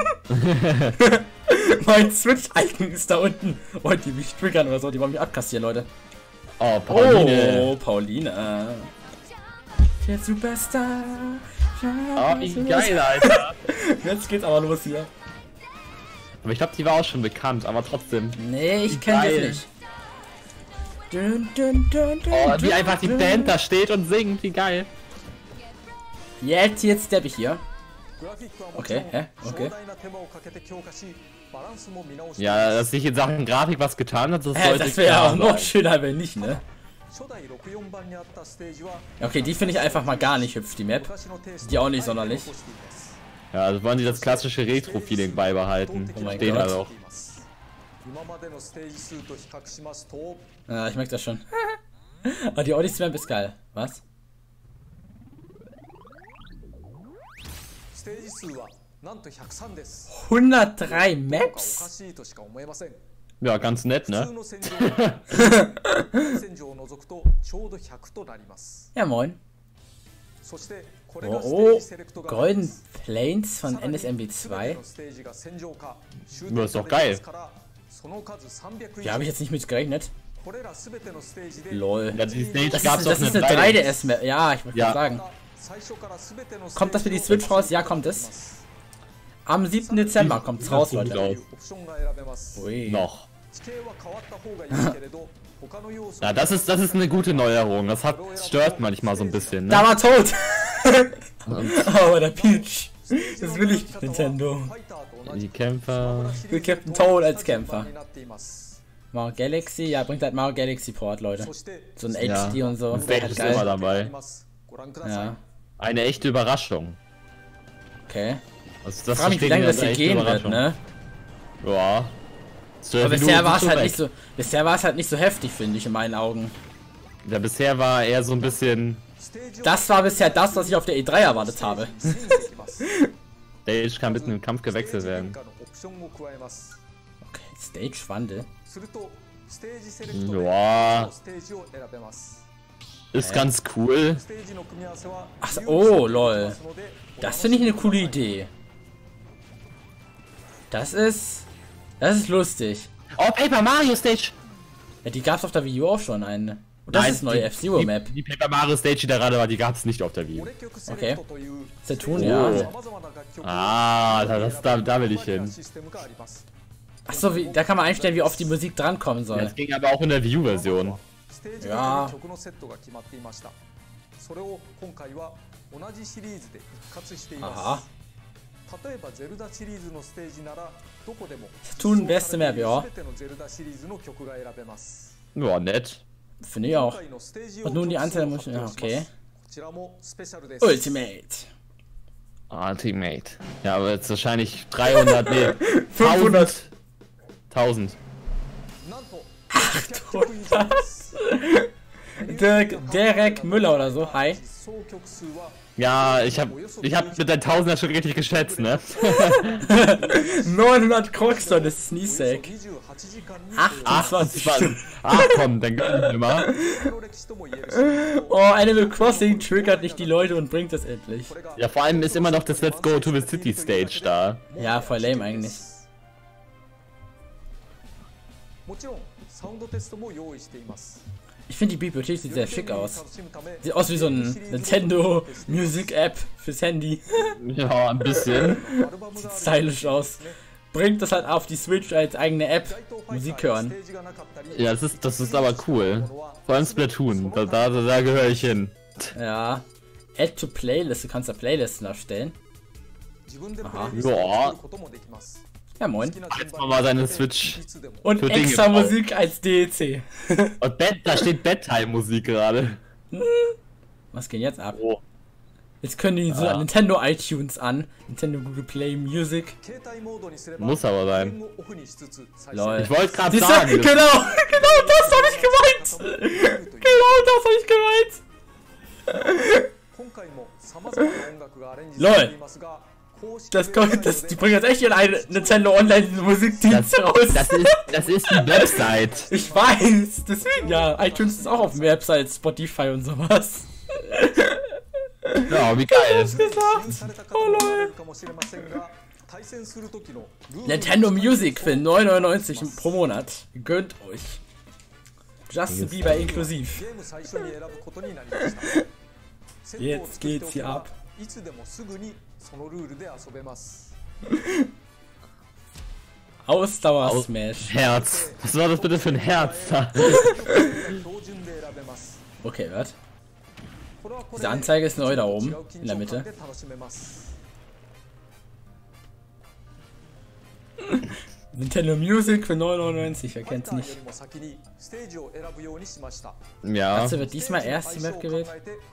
Mein Switch-Icon ist da unten. Wollen die mich triggern oder so? Die wollen mich abkassieren, Leute. Oh, Pauline. Oh, Pauline. Der Superstar. Oh, wie geil, Alter. Jetzt geht's aber los hier. Aber ich glaube, die war auch schon bekannt, aber trotzdem. Nee, ich kenne Geil. das nicht. Dun, dun, dun, dun, Oh, wie dun, einfach die dun. Band da steht und singt, wie geil. Jetzt steppe ich hier. グラフィックはもち Okay, ろん hä? Okay. 壮大な手間をかけて強化しバランスも見直してい Ja, ます dass sich in Sachen Grafik was getan hat, das sollte Das wäre klar auch noch sein. schöner, wenn nicht, ne? 初代64番にあったステージは Okay, die finde ich einfach mal gar nicht hübsch, die Map. 昔のテイスト Die auch を nicht あえて sonderlich. 残しています Ja, also wollen die das klassische Retro-Feeling beibehalten. Oh mein Steht Gott. halt auch. 今までのステージ数と比較しますと Ja, ich merke das schon. Aber die Odyssey Map ist geil. Was? ステージ数はなんと103です 103 なんかおか Maps? しいとしか思えません Ja, ganz nett, 普通 ne? の戦場は戦場を除くとちょうど100となります Ja, moin. そしてこれがステ Oh, ー oh. ジセレクトが Golden Plains von さらに NSMB2. のステージが戦場化終 Ja, ist doch geil. その数300 Ja, habe ich jetzt nicht mit gerechnet. これら全てのステージで Lol. Ja, die Stage Das gab's ist, auf das ist eine 3DS. 3DS Map. Ja, ich wollte Ja. gerade sagen. 最初から全てのステージ Kommt das für die Switch raus? Ja, kommt es. Am 7. Dezember kommt's raus, Sieht gut Leute. aus. オプションが選べます Ui. Noch. 地形は変わった方がいいけれど他の要素 Ja, das ist eine gute Neuerung. Das stört manchmal so ein bisschen, Da ne? war tot! Oh, der Peach. Das will ich, Nintendo. Die Kämpfer. Ich will Captain Toad als Kämpfer. Mario Galaxy, ja, bringt halt Mario Galaxy Port, Leute. So ein Ja. HD und so. Und Stage Halt ist immer geil. dabei. Ja, Eine echte Überraschung. okay. Also das Ich frage mich, wie verstehe lange ich das als hier echte gehen wird, Überraschung. ne? Ja. Aber bisher war es halt nicht so. Bisher war es halt nicht so heftig, finde ich, in meinen Augen. Ja, bisher war er so ein bisschen. Das war bisher das, was ich auf der E3 erwartet habe. Stage kann mitten im Kampf gewechselt werden. Okay, Stage-Wandel. Ja. Ist ganz cool. Ach so, oh, lol. Das finde ich eine coole Idee. Das ist lustig. Oh, Paper Mario Stage! Ja, die gab's auf der Wii U auch schon eine. Und das ist neue F-Zero Map. Die Paper Mario Stage, die da gerade war, die gab es nicht auf der Wii. Okay. Saturn, Oh. ja. Ah, da will ich hin. Achso, da kann man einstellen, wie oft die Musik drankommen soll. Das ging aber auch in der Wii U-Version. Ja. それを今回は同じシリーズで一括してい Aha. ます例えばゼルダシリーズのステージならどこでも Saturn beste Map, ja. 全てのゼルダシリーズの曲が選べます Ja, nett. Finde ich auch. 今回のステージ Und nun die Anzahl der Musik. Ja, こ okay. ちらもスペシャルです Ultimate. Ultimate. Ja, aber jetzt wahrscheinlich 300, nee, 500. 1000. なんと800曲以上です Derek Müller oder so. Hi. 実装曲数は Ja, ich hab mit deinen Tausender schon richtig geschätzt, ne? 900 Krux, das ist Sneezek. 28時間に 28 Stunden. Ach komm, dann gönn mir mal. の歴史とも言えるし Oh, Animal Crossing triggert nicht die Leute und bringt es endlich. これが Ja, vor allem ist immer noch das Let's Go to the City Stage da. Ja, voll lame eigentlich. もちろんサウンドテストも用意しています Ich finde die Bibliothek sieht sehr schick aus. Sieht aus wie so ein Nintendo Music App fürs Handy. Ja, ein bisschen. Sieht stylisch aus. Bringt das halt auf die Switch als eigene App. Musik hören. Ja, das ist aber cool. Vor allem Splatoon, da gehöre ich hin. Ja. Add to Playlist. Du kannst da Playlisten erstellen. Aha. Ja. Ja, moin. Jetzt mal seine Switch. Und Für Dinge extra bauen. Musik als DLC. Und da steht Bedtime-Musik gerade. Was geht jetzt ab? Oh. Jetzt können die so Ah. Nintendo iTunes an. Nintendo Google Play Music. Muss aber sein. Lol. Ich wollte gerade Siehst du? sagen. Genau das habe ich gemeint. Genau das habe ich gemeint. 今回も様々な音楽がアレンジされていますが Die bringen jetzt echt in eine Nintendo Online-Musikdienst raus. Das ist die Website. Ich weiß, deswegen ja. iTunes ist auch auf dem Website, Spotify und sowas. Ja, wie geil. Oh lol. Nintendo Music für 9,99 pro Monat. Gönnt euch. Justin Bieber inklusiv. Jetzt geht's hier ab. Ausdauer-Smash. Herz. Was war das bitte für ein Herz? Okay, was? Diese Anzeige ist neu da oben, in der Mitte. Nintendo Music für 9,99, wer kennt's nicht? Ja. Also wird diesmal erst die Map gewählt?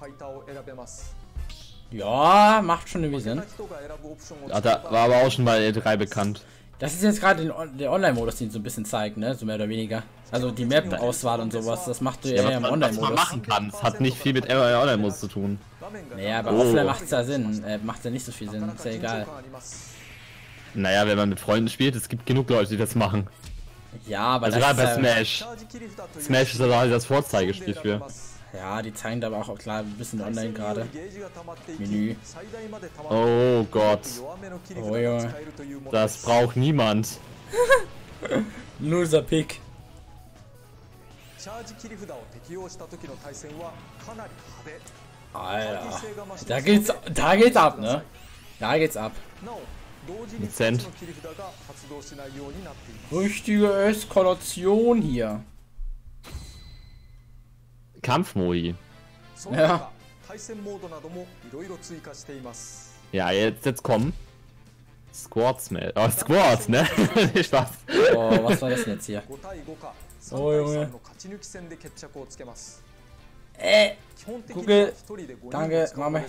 Ja, macht schon irgendwie Sinn. Ja, da war aber auch schon bei E3 bekannt. Das ist jetzt gerade der Online-Modus, den so ein bisschen zeigt, ne? So mehr oder weniger. Also die Map-Auswahl und sowas, das macht du ja im was man Online-Modus. machen kann, es hat nicht viel mit Online-Modus zu tun. Naja, aber offline macht's ja Sinn. Macht ja nicht so viel Sinn, ist ja egal. Naja, wenn man mit Freunden spielt, es gibt genug Leute, die das machen. Ja, aber Also das gerade ist bei ja, Smash. Smash ist also das Vorzeigespiel für. ja, die zeigen da aber auch klar ein bisschen online gerade. Menü. Oh Gott, Oh Junge. das braucht niemand. Loser Pick. Alter. Da geht's ab, ne? Da geht's ab. Dezent. Richtige Eskalation hier. Kampfmodi. Ja. Ja, jetzt kommen. Squad Smash. Oh, Squad, ne? Spaß. Oh, was war das denn jetzt hier? Oh Junge. Google. Danke, Mama.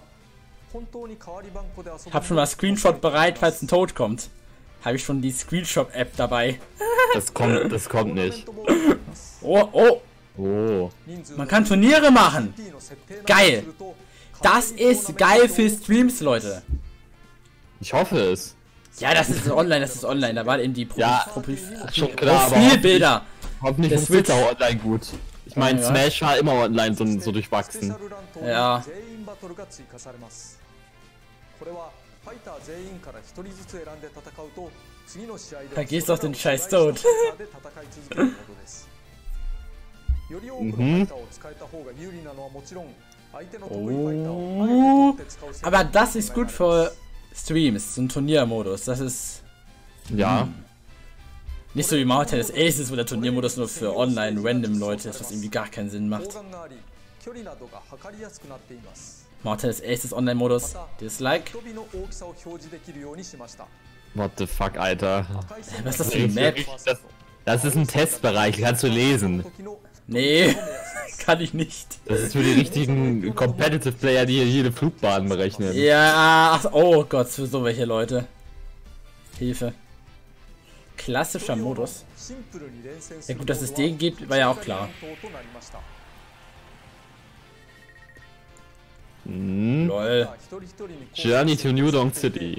Hab schon mal Screenshot bereit, falls ein Tod kommt. Habe ich schon die Screenshot-App dabei. Das kommt nicht. Oh, oh. Oh. Man kann Turniere machen. Geil. Das ist geil für Streams, Leute. Ich hoffe es. Ja, das ist online, Da war eben die Schon klar, aber Profilbilder. hoffentlich Der ist Switch. Twitter online gut. Ich meine, Ja. Smash war immer online so durchwachsen. Ja. Vergiss doch den scheiß Tod. Mhm. Oh. Aber das ist gut für Streams, so ein Turniermodus. Das ist Ja. nicht so wie Mario Tennis Aces, wo der Turniermodus nur für online random Leute ist, was irgendwie gar keinen Sinn macht. Mario Tennis Aces Online-Modus. Dislike. What the fuck, Alter. Was ist das für eine Map? Das ist ein Testbereich, kannst du lesen. Nee, kann ich nicht. Das ist für die richtigen Competitive Player, die hier jede Flugbahn berechnen. Ja, ach, oh Gott, für so welche Leute. Hilfe. Klassischer Modus. Ja gut, dass es den gibt, war ja auch klar. Hm. Lol. Journey to New Donk City.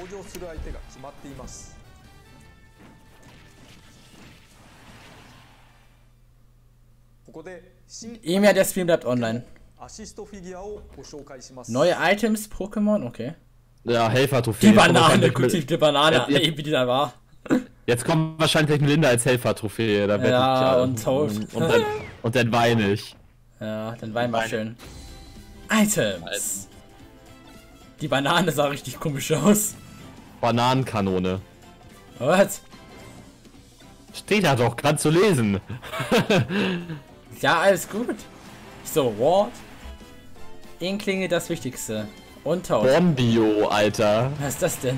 Immer der Stream bleibt online. Neue Items, Pokémon, okay. Ja, Helfer-Trophäe. Die Banane, guck dich die Banane an, Jetzt- ey, wie die da war. Jetzt kommt wahrscheinlich Linda als Helfer-Trophäe. Da Ja, wette ich, und Toad. und dann weine ich. Ja, dann wein mal schön. Items. Die Banane sah richtig komisch aus. Bananenkanone. Was? Steht da doch, kannst du lesen. Ja, alles gut. So, what? Inklinge das Wichtigste. Und Toad. Bombio, Alter. Was ist das denn?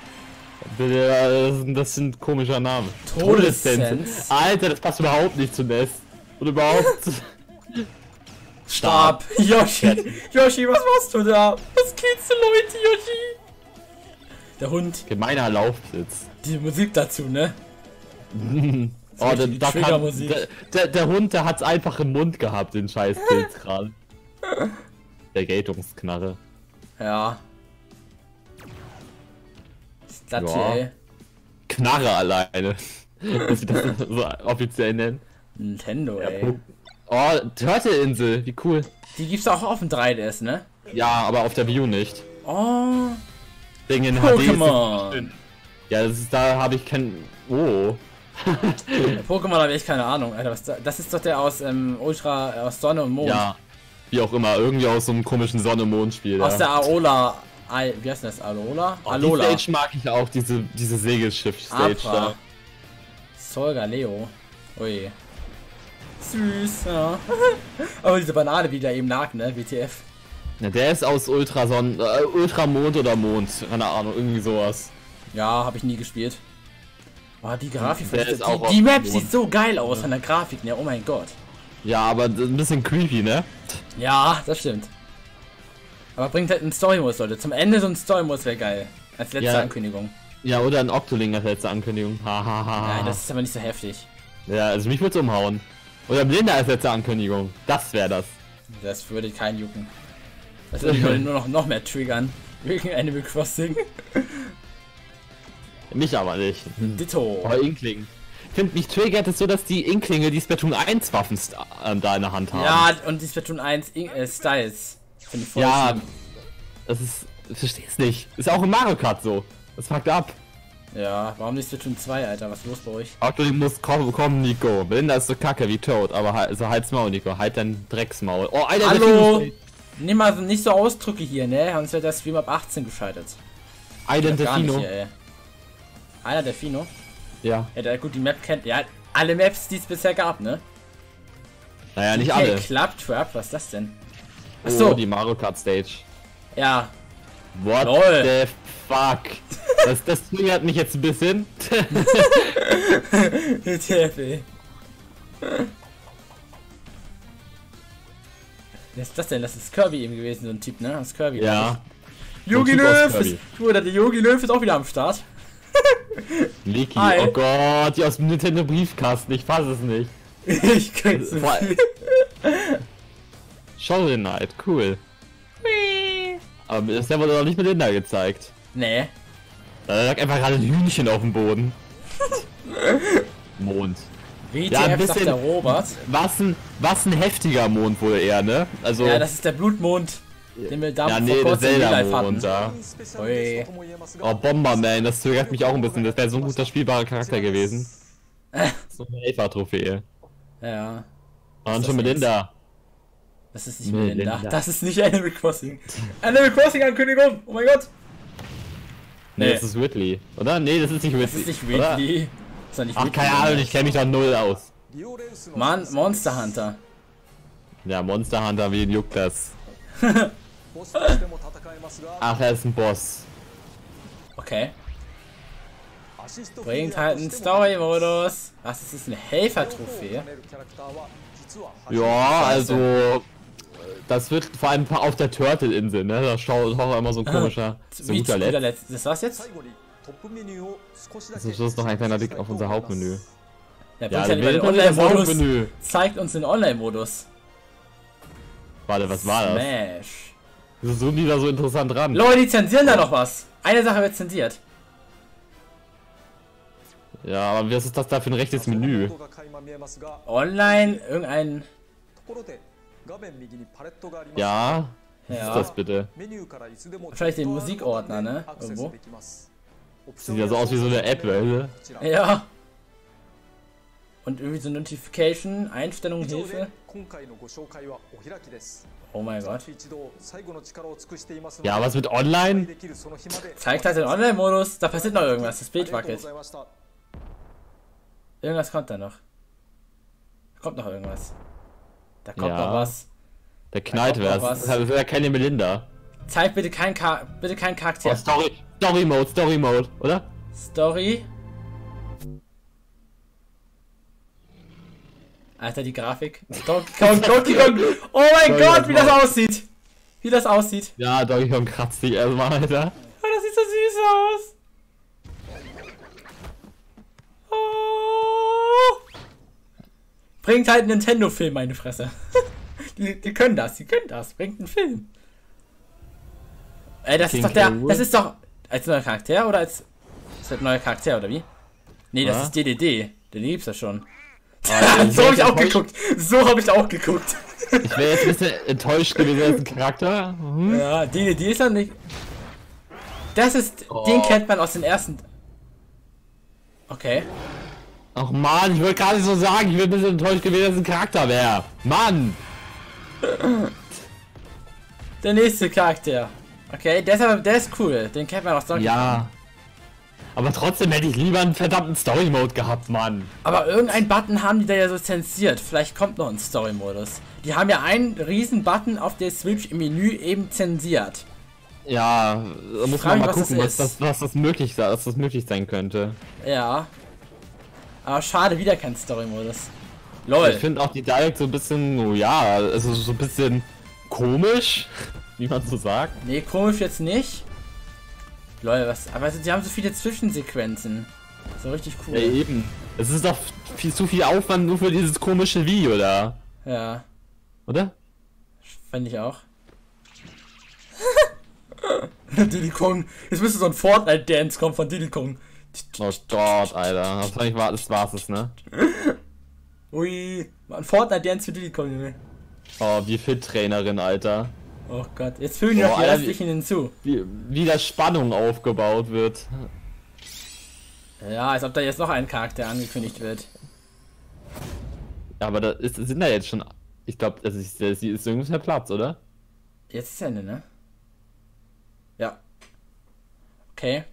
Das sind komischer Namen. Todessense. Alter, das passt überhaupt nicht zu Ness. Und überhaupt. Stab. Yoshi. Yoshi, was machst du da? Was geht's denn, Leute, Yoshi? Der Hund. Gemeiner Laufsitz. Die Musik dazu, ne? Oh, die da kann, Triggermusik. der Hund, der hat's einfach im Mund gehabt, den scheiß Pilz gerade. Der Geltungsknarre. Ja. Das Ja. hier, ey. Knarre alleine. Dass sie das so offiziell nennen. Nintendo, ey. Oh, Turtle-Insel, wie cool. Die gibt's auch auf dem 3DS, ne? Ja, aber auf der Wii U nicht. Oh, Wegen in Pokémon. HD. Ja, das ist, da habe ich kein. Oh. Pokémon habe ich keine Ahnung, Alter. Das ist doch der aus Ultra, aus Sonne und Mond. Ja. Wie auch immer, irgendwie aus so einem komischen Sonne-Mond-Spiel. Aus Ja. der Aola. Wie heißt das? Alola? Oh, Alola. die Stage mag ich auch, diese Segelschiff-Stage Abra. da. Solga Leo. Ui. Süß, ja. Aber diese Banane, wie der eben lag, ne? WTF. Ja, der ist aus Ultramond oder Mond. Keine Ahnung, irgendwie sowas. Ja, habe ich nie gespielt. Boah, die Grafik von Der ist auch die auf Map Mond. sieht so geil aus von der Grafik, ne? Oh mein Gott. Ja, aber ein bisschen creepy, ne? Ja, das stimmt. Aber bringt halt einen Story-Modus, Leute. Zum Ende so ein Story-Modus wäre geil. Als letzte Ja. Ankündigung. Ja, oder ein Octoling als letzte Ankündigung. Hahaha. Nein, das ist aber nicht so heftig. Ja, also mich würde umhauen. Oder Blinda als letzte Ankündigung. Das wäre das. Das würde keinen jucken. Das würde die Leute nur noch mehr triggern. Wegen Animal Crossing. Mich aber nicht. Ditto. Aber Inkling. Ich finde, mich triggert es so, dass die Inklinge die Splatoon 1 Waffen da in der Hand haben. Ja, und die Splatoon 1 Styles. Finde ich voll Ja, schlimm. das ist. Ich versteh's nicht. Ist auch in Mario Kart so. Das fuckt ab. Ja, warum nicht Splatoon 2, Alter? Was ist los bei euch? Octoling muss kommen, Nico. Belinda ist so kacke wie Toad, aber also halt's Maul, Nico. Halt dein Drecksmaul. Oh, Alter, Hallo! der Nimm mal so nicht so Ausdrücke hier, ne? Sonst wird der Stream ab 18 geschaltet. Island Gar nicht Delfino. hier, ey. Einer Delfino? Ja. Ja, der gut die Map kennt. Ja, alle Maps, die es bisher gab, ne? Naja, nicht Okay, alle. Claptrap, was ist das denn? Oh, Achso, die Mario Kart Stage. ja. What Lol. the fuck? Das triggert mich jetzt ein bisschen. TFE. Wer ist das denn? Das ist Kirby eben gewesen, so ein Typ, ne? Das ist Kirby. Ja. Yogi So ein Typ aus Löw! Kirby. Ist, Bruder, der Yogi Löw ist auch wieder am Start. Leaky. Hi. Oh Gott, die aus dem Nintendo Briefkasten. Ich fass es nicht. Ich krieg so Vor- viel. Shovel Knight, cool. Aber das wurde noch nicht mit Linda gezeigt. Nee. Da lag einfach gerade ein Hühnchen auf dem Boden. Mond. WTF, Ja, ein sagt bisschen- der Robert. Was ein heftiger Mond wohl eher, ne? Also. Ja, das ist der Blutmond, den wir da ja, vor nee, der kurzem in Real Life hatten. Zelda-Mond da. スペシャルゲストとも言えますが Oh, Bomberman, das triggert mich auch ein bisschen. Das wäre so ein guter spielbarer Charakter gewesen. So eine Helfer-Trophäe. Ja, Und das schon jetzt? Melinda. das ist nicht Melinda. Melinda. Das ist nicht Animal Crossing. Animal Crossing Ankündigung, oh mein Gott. Nee, Nee. das ist Ridley. Oder? Nee, das ist nicht Ridley. Das ist nicht oder? Ridley. Das ist doch nicht Ach, Ridley, keine Ahnung, Mann. ich kenne mich da null aus. リオレウスの Mann, Monster Hunter. Ja, Monster Hunter, wen juckt das? ボスとしても戦えますが Ach, er ist ein Boss. Okay. アシスト Bringt halt einen Story-Modus. Was ist das, eine Helfer-Trophäe? Ja, also. Das wird vor allem auf der Turtle-Insel, ne? Da schaut auch immer so ein komischer. So Wie guter zu guter Letzt. Letzt. Das war's jetzt? 最後にトップメニューを少しだけ Zum Schluss noch ein kleiner Blick auf unser Hauptmenü. Ja, Ja, bringt dann halt wählt den man das Online-Modus. Hauptmenü. Zeigt uns den Online-Modus. Warte, was war das? Smash. Wieso zoomen die da so interessant ran? Leute, die zensieren da noch was. Eine Sache wird zensiert. Ja, aber was ist das da für ein rechtes Menü? が垣間見えますが Online, irgendein. ところで画面右にパレットがあります Ja? Was ist Ja. das bitte? メニューからいつでも Wahrscheinlich den Musikordner, ne? アクセス Irgendwo. できます。 Sieht ja so aus wie so eine App, weißt du? こちら Ja. Und irgendwie so Notification, Einstellungen, 以上で Hilfe. 今回のご紹介はお開きです。 Oh mein Gott. 一度最後の力を尽くしていますので Ja, was mit online? できるその日まで Zeigt halt den Online-Modus. Da passiert noch irgendwas. Das あ Bild りがとうご wackelt. ざいました。 Irgendwas kommt da noch. Da kommt noch irgendwas. Da kommt Ja. noch was. Der knallt Da kommt noch was. was. Das ist ja keine Melinda. Zeig bitte kein Charakter. Oh, Story Mode, oder? Story. Alter, die Grafik. Donkey Kong. Oh mein Donkey Gott, wie das Kong. aussieht. Wie das aussieht. Ja, Donkey Kong kratzt dich erstmal, Alter. Oh, das sieht so süß aus. Oh. Bringt halt einen Nintendo-Film, meine Fresse. die können das, Bringt einen Film. Ey, das King ist doch der. K. Rool? Das ist doch. Als neuer Charakter oder als. wird ein neuer Charakter, oder wie? Nee, das Ja. ist DDD. Den gibt's ja schon. Ich So wär habe ich auch enttäuscht- geguckt. So habe ich auch geguckt. Ich wäre jetzt ein bisschen enttäuscht gewesen als ein Charakter. Hm? Ja, DDD ist ja nicht... Das ist... Den kennt man aus den ersten... Okay. Ach man, ich wollte gerade so sagen, ich wäre ein bisschen enttäuscht gewesen, dass es ein Charakter wäre. Mann! Der nächste Charakter. Okay, der ist cool. Den kennt man aus Donkey Kong. Ja. Aber trotzdem hätte ich lieber einen verdammten Story-Mode gehabt, Mann. Aber irgendein Button haben die da ja so zensiert. Vielleicht kommt noch ein Story-Modus. Die haben ja einen riesen Button auf der Switch im Menü eben zensiert. Ja, da muss frage man mich, mal was gucken, das ist. was das möglich sein könnte. Ja. Aber schade, wieder kein Story-Modus. LOL. Ich finde auch die Direct so ein bisschen, oh ja, also so ein bisschen komisch, wie man so sagt. Nee, komisch jetzt nicht. LOL, was? Aber sie haben so viele Zwischensequenzen. So richtig cool. Ja, eben. Es ist doch zu viel Aufwand nur für dieses komische Video da. Ja, Oder? fand ich auch. Diddy Kong. Jetzt müsste so ein Fortnite-Dance kommen von Diddy Kong. Oh Gott, Alter. Wahrscheinlich war's es, ne? Ui. Ein Fortnite-Dance für Diddy Kong, Junge. Oh, wie Fit-Trainerin, Alter. Oh Gott, jetzt füllen die noch die Alter, restlichen hinzu. Wie da Spannung aufgebaut wird. Ja, als ob da jetzt noch ein Charakter angekündigt wird. Aber sind da jetzt schon. Ich glaube, sie ist irgendwo Platz, oder? Jetzt ist Ende, ne? Ja. Okay.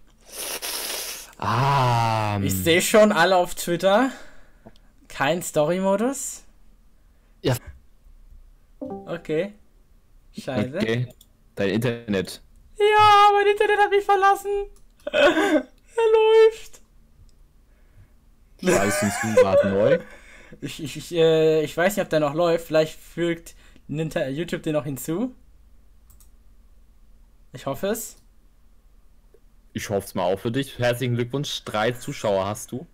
Ich sehe schon alle auf Twitter. Kein Story-Modus. Ja. Okay. Scheiße. Okay. Dein Internet. Ja, mein Internet hat mich verlassen. Er läuft. Scheiße, ist gerade neu. Ich weiß nicht, ob der noch läuft. Vielleicht fügt YouTube den noch hinzu. Ich hoffe es. Ich hoffe es mal auch für dich. Herzlichen Glückwunsch. 3 Zuschauer hast du.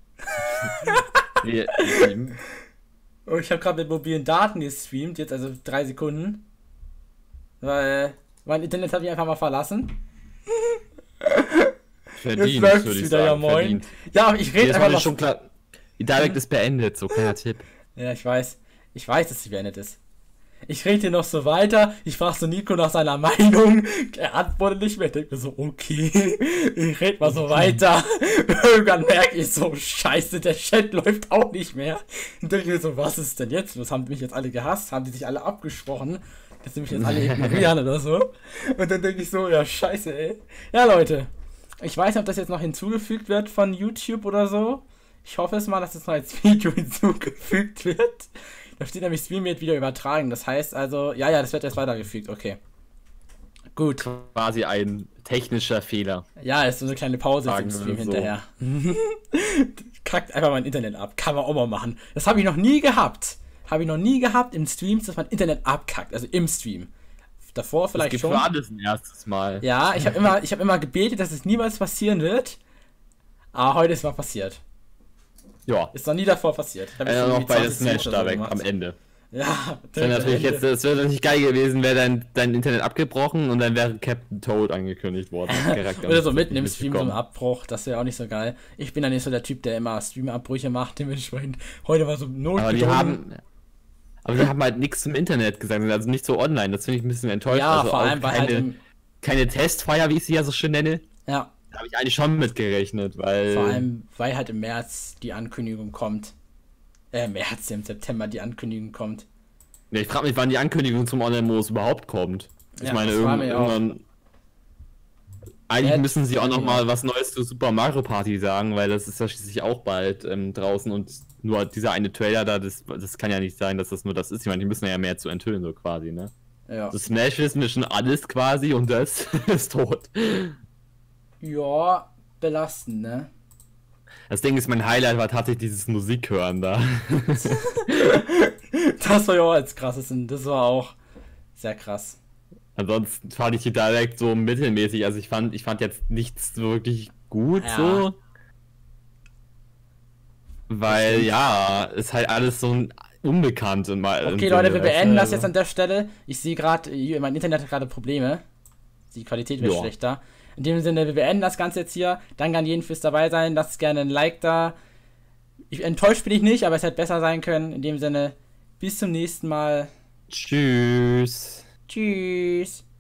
Oh, ich habe gerade mit mobilen Daten gestreamt, jetzt also 3 Sekunden. Weil mein Internet hat mich einfach mal verlassen. Verdient, Jetzt läuft's würde ich wieder, sagen. ja moin. Verdient. Ja, aber ich rede Jetzt einfach war noch. schon klar. Die Direct ist beendet, so kleiner Tipp. Ja, ich weiß. Ich weiß, dass sie beendet ist. Ich rede hier noch so weiter. Ich frage so Nico nach seiner Meinung. Er antwortet nicht mehr. Ich denke mir so, okay. Ich rede mal so weiter. Irgendwann merke ich so, scheiße, der Chat läuft auch nicht mehr. Und denke mir so, was ist denn jetzt? Was haben die mich jetzt alle gehasst? Haben die sich alle abgesprochen? Dass sie mich jetzt alle ignorieren oder so? Und dann denke ich so, ja, scheiße, ey. Ja, Leute. Ich weiß nicht, ob das jetzt noch hinzugefügt wird von YouTube oder so. Ich hoffe es mal, dass es noch als Video hinzugefügt wird. Da steht nämlich, Stream wird wieder übertragen. Das heißt also, ja, das wird jetzt weitergefügt. Okay. Gut. Quasi ein technischer Fehler. Ja, ist so eine kleine Pause Sagen im wir Stream so. hinterher. Kackt einfach mein Internet ab. Kann man auch mal machen. Das habe ich noch nie gehabt. Habe ich noch nie gehabt im Streams, dass mein Internet abkackt. Also im Stream. Davor Es vielleicht gibt schon. für alles ein erstes Mal. Ja, ich hab immer gebetet, dass es niemals passieren wird. Aber heute ist mal passiert. Ja. Ist noch nie davor passiert. Hab ich schon Noch irgendwie bei der 20 Smash oder da so weg gemacht. am Ende. Ja, Es wäre natürlich Ende. jetzt, es wäre natürlich geil gewesen, wäre dein Internet abgebrochen und dann wäre Captain Toad angekündigt worden. Oder so mitten im Stream so ein mitbekommen. Abbruch, das wäre auch nicht so geil. Ich bin ja nicht so der Typ, der immer Stream-Abbrüche macht, dementsprechend. Heute war so Aber die haben halt nichts zum Internet gesagt, also nicht so online, das finde ich ein bisschen enttäuscht. Ja, also vor auch allem, weil halt keine Testfeier, wie ich sie ja so schön nenne, ja, da habe ich eigentlich schon mitgerechnet, weil... vor allem, weil halt im März die Ankündigung kommt. Im September die Ankündigung kommt. Ja, ich frage mich, wann die Ankündigung zum Online-Modus überhaupt kommt. Ich Ja, meine, das frage mich auch. irgendwann... Eigentlich Ja, müssen sie auch noch ja. mal was Neues zu Super Mario Party sagen, weil das ist ja schließlich auch bald draußen und nur dieser eine Trailer da, das kann ja nicht sein, dass das nur das ist. Ich meine, die müssen ja mehr zu enthüllen, so quasi, ne? Ja. So Smash wissen wir schon alles quasi und das ist tot. Ja, belastend, ne? Das Ding ist, mein Highlight war tatsächlich dieses Musikhören da. Das war ja auch als krassesten. Das war auch sehr krass. Ansonsten fand ich die Direct so mittelmäßig, also ich fand jetzt nichts wirklich gut Ja. so. Weil ja, ist halt alles so ein Unbekannt in mal. Okay, Leute, wir beenden das jetzt an der Stelle. Ich sehe gerade, mein Internet hat gerade Probleme. Die Qualität wird Ja. schlechter. In dem Sinne, wir beenden das Ganze jetzt hier. Danke an jeden fürs dabei sein. Lasst gerne ein Like da. Enttäuscht bin ich nicht, aber es hätte besser sein können. In dem Sinne, bis zum nächsten Mal. Tschüss. Tschüss.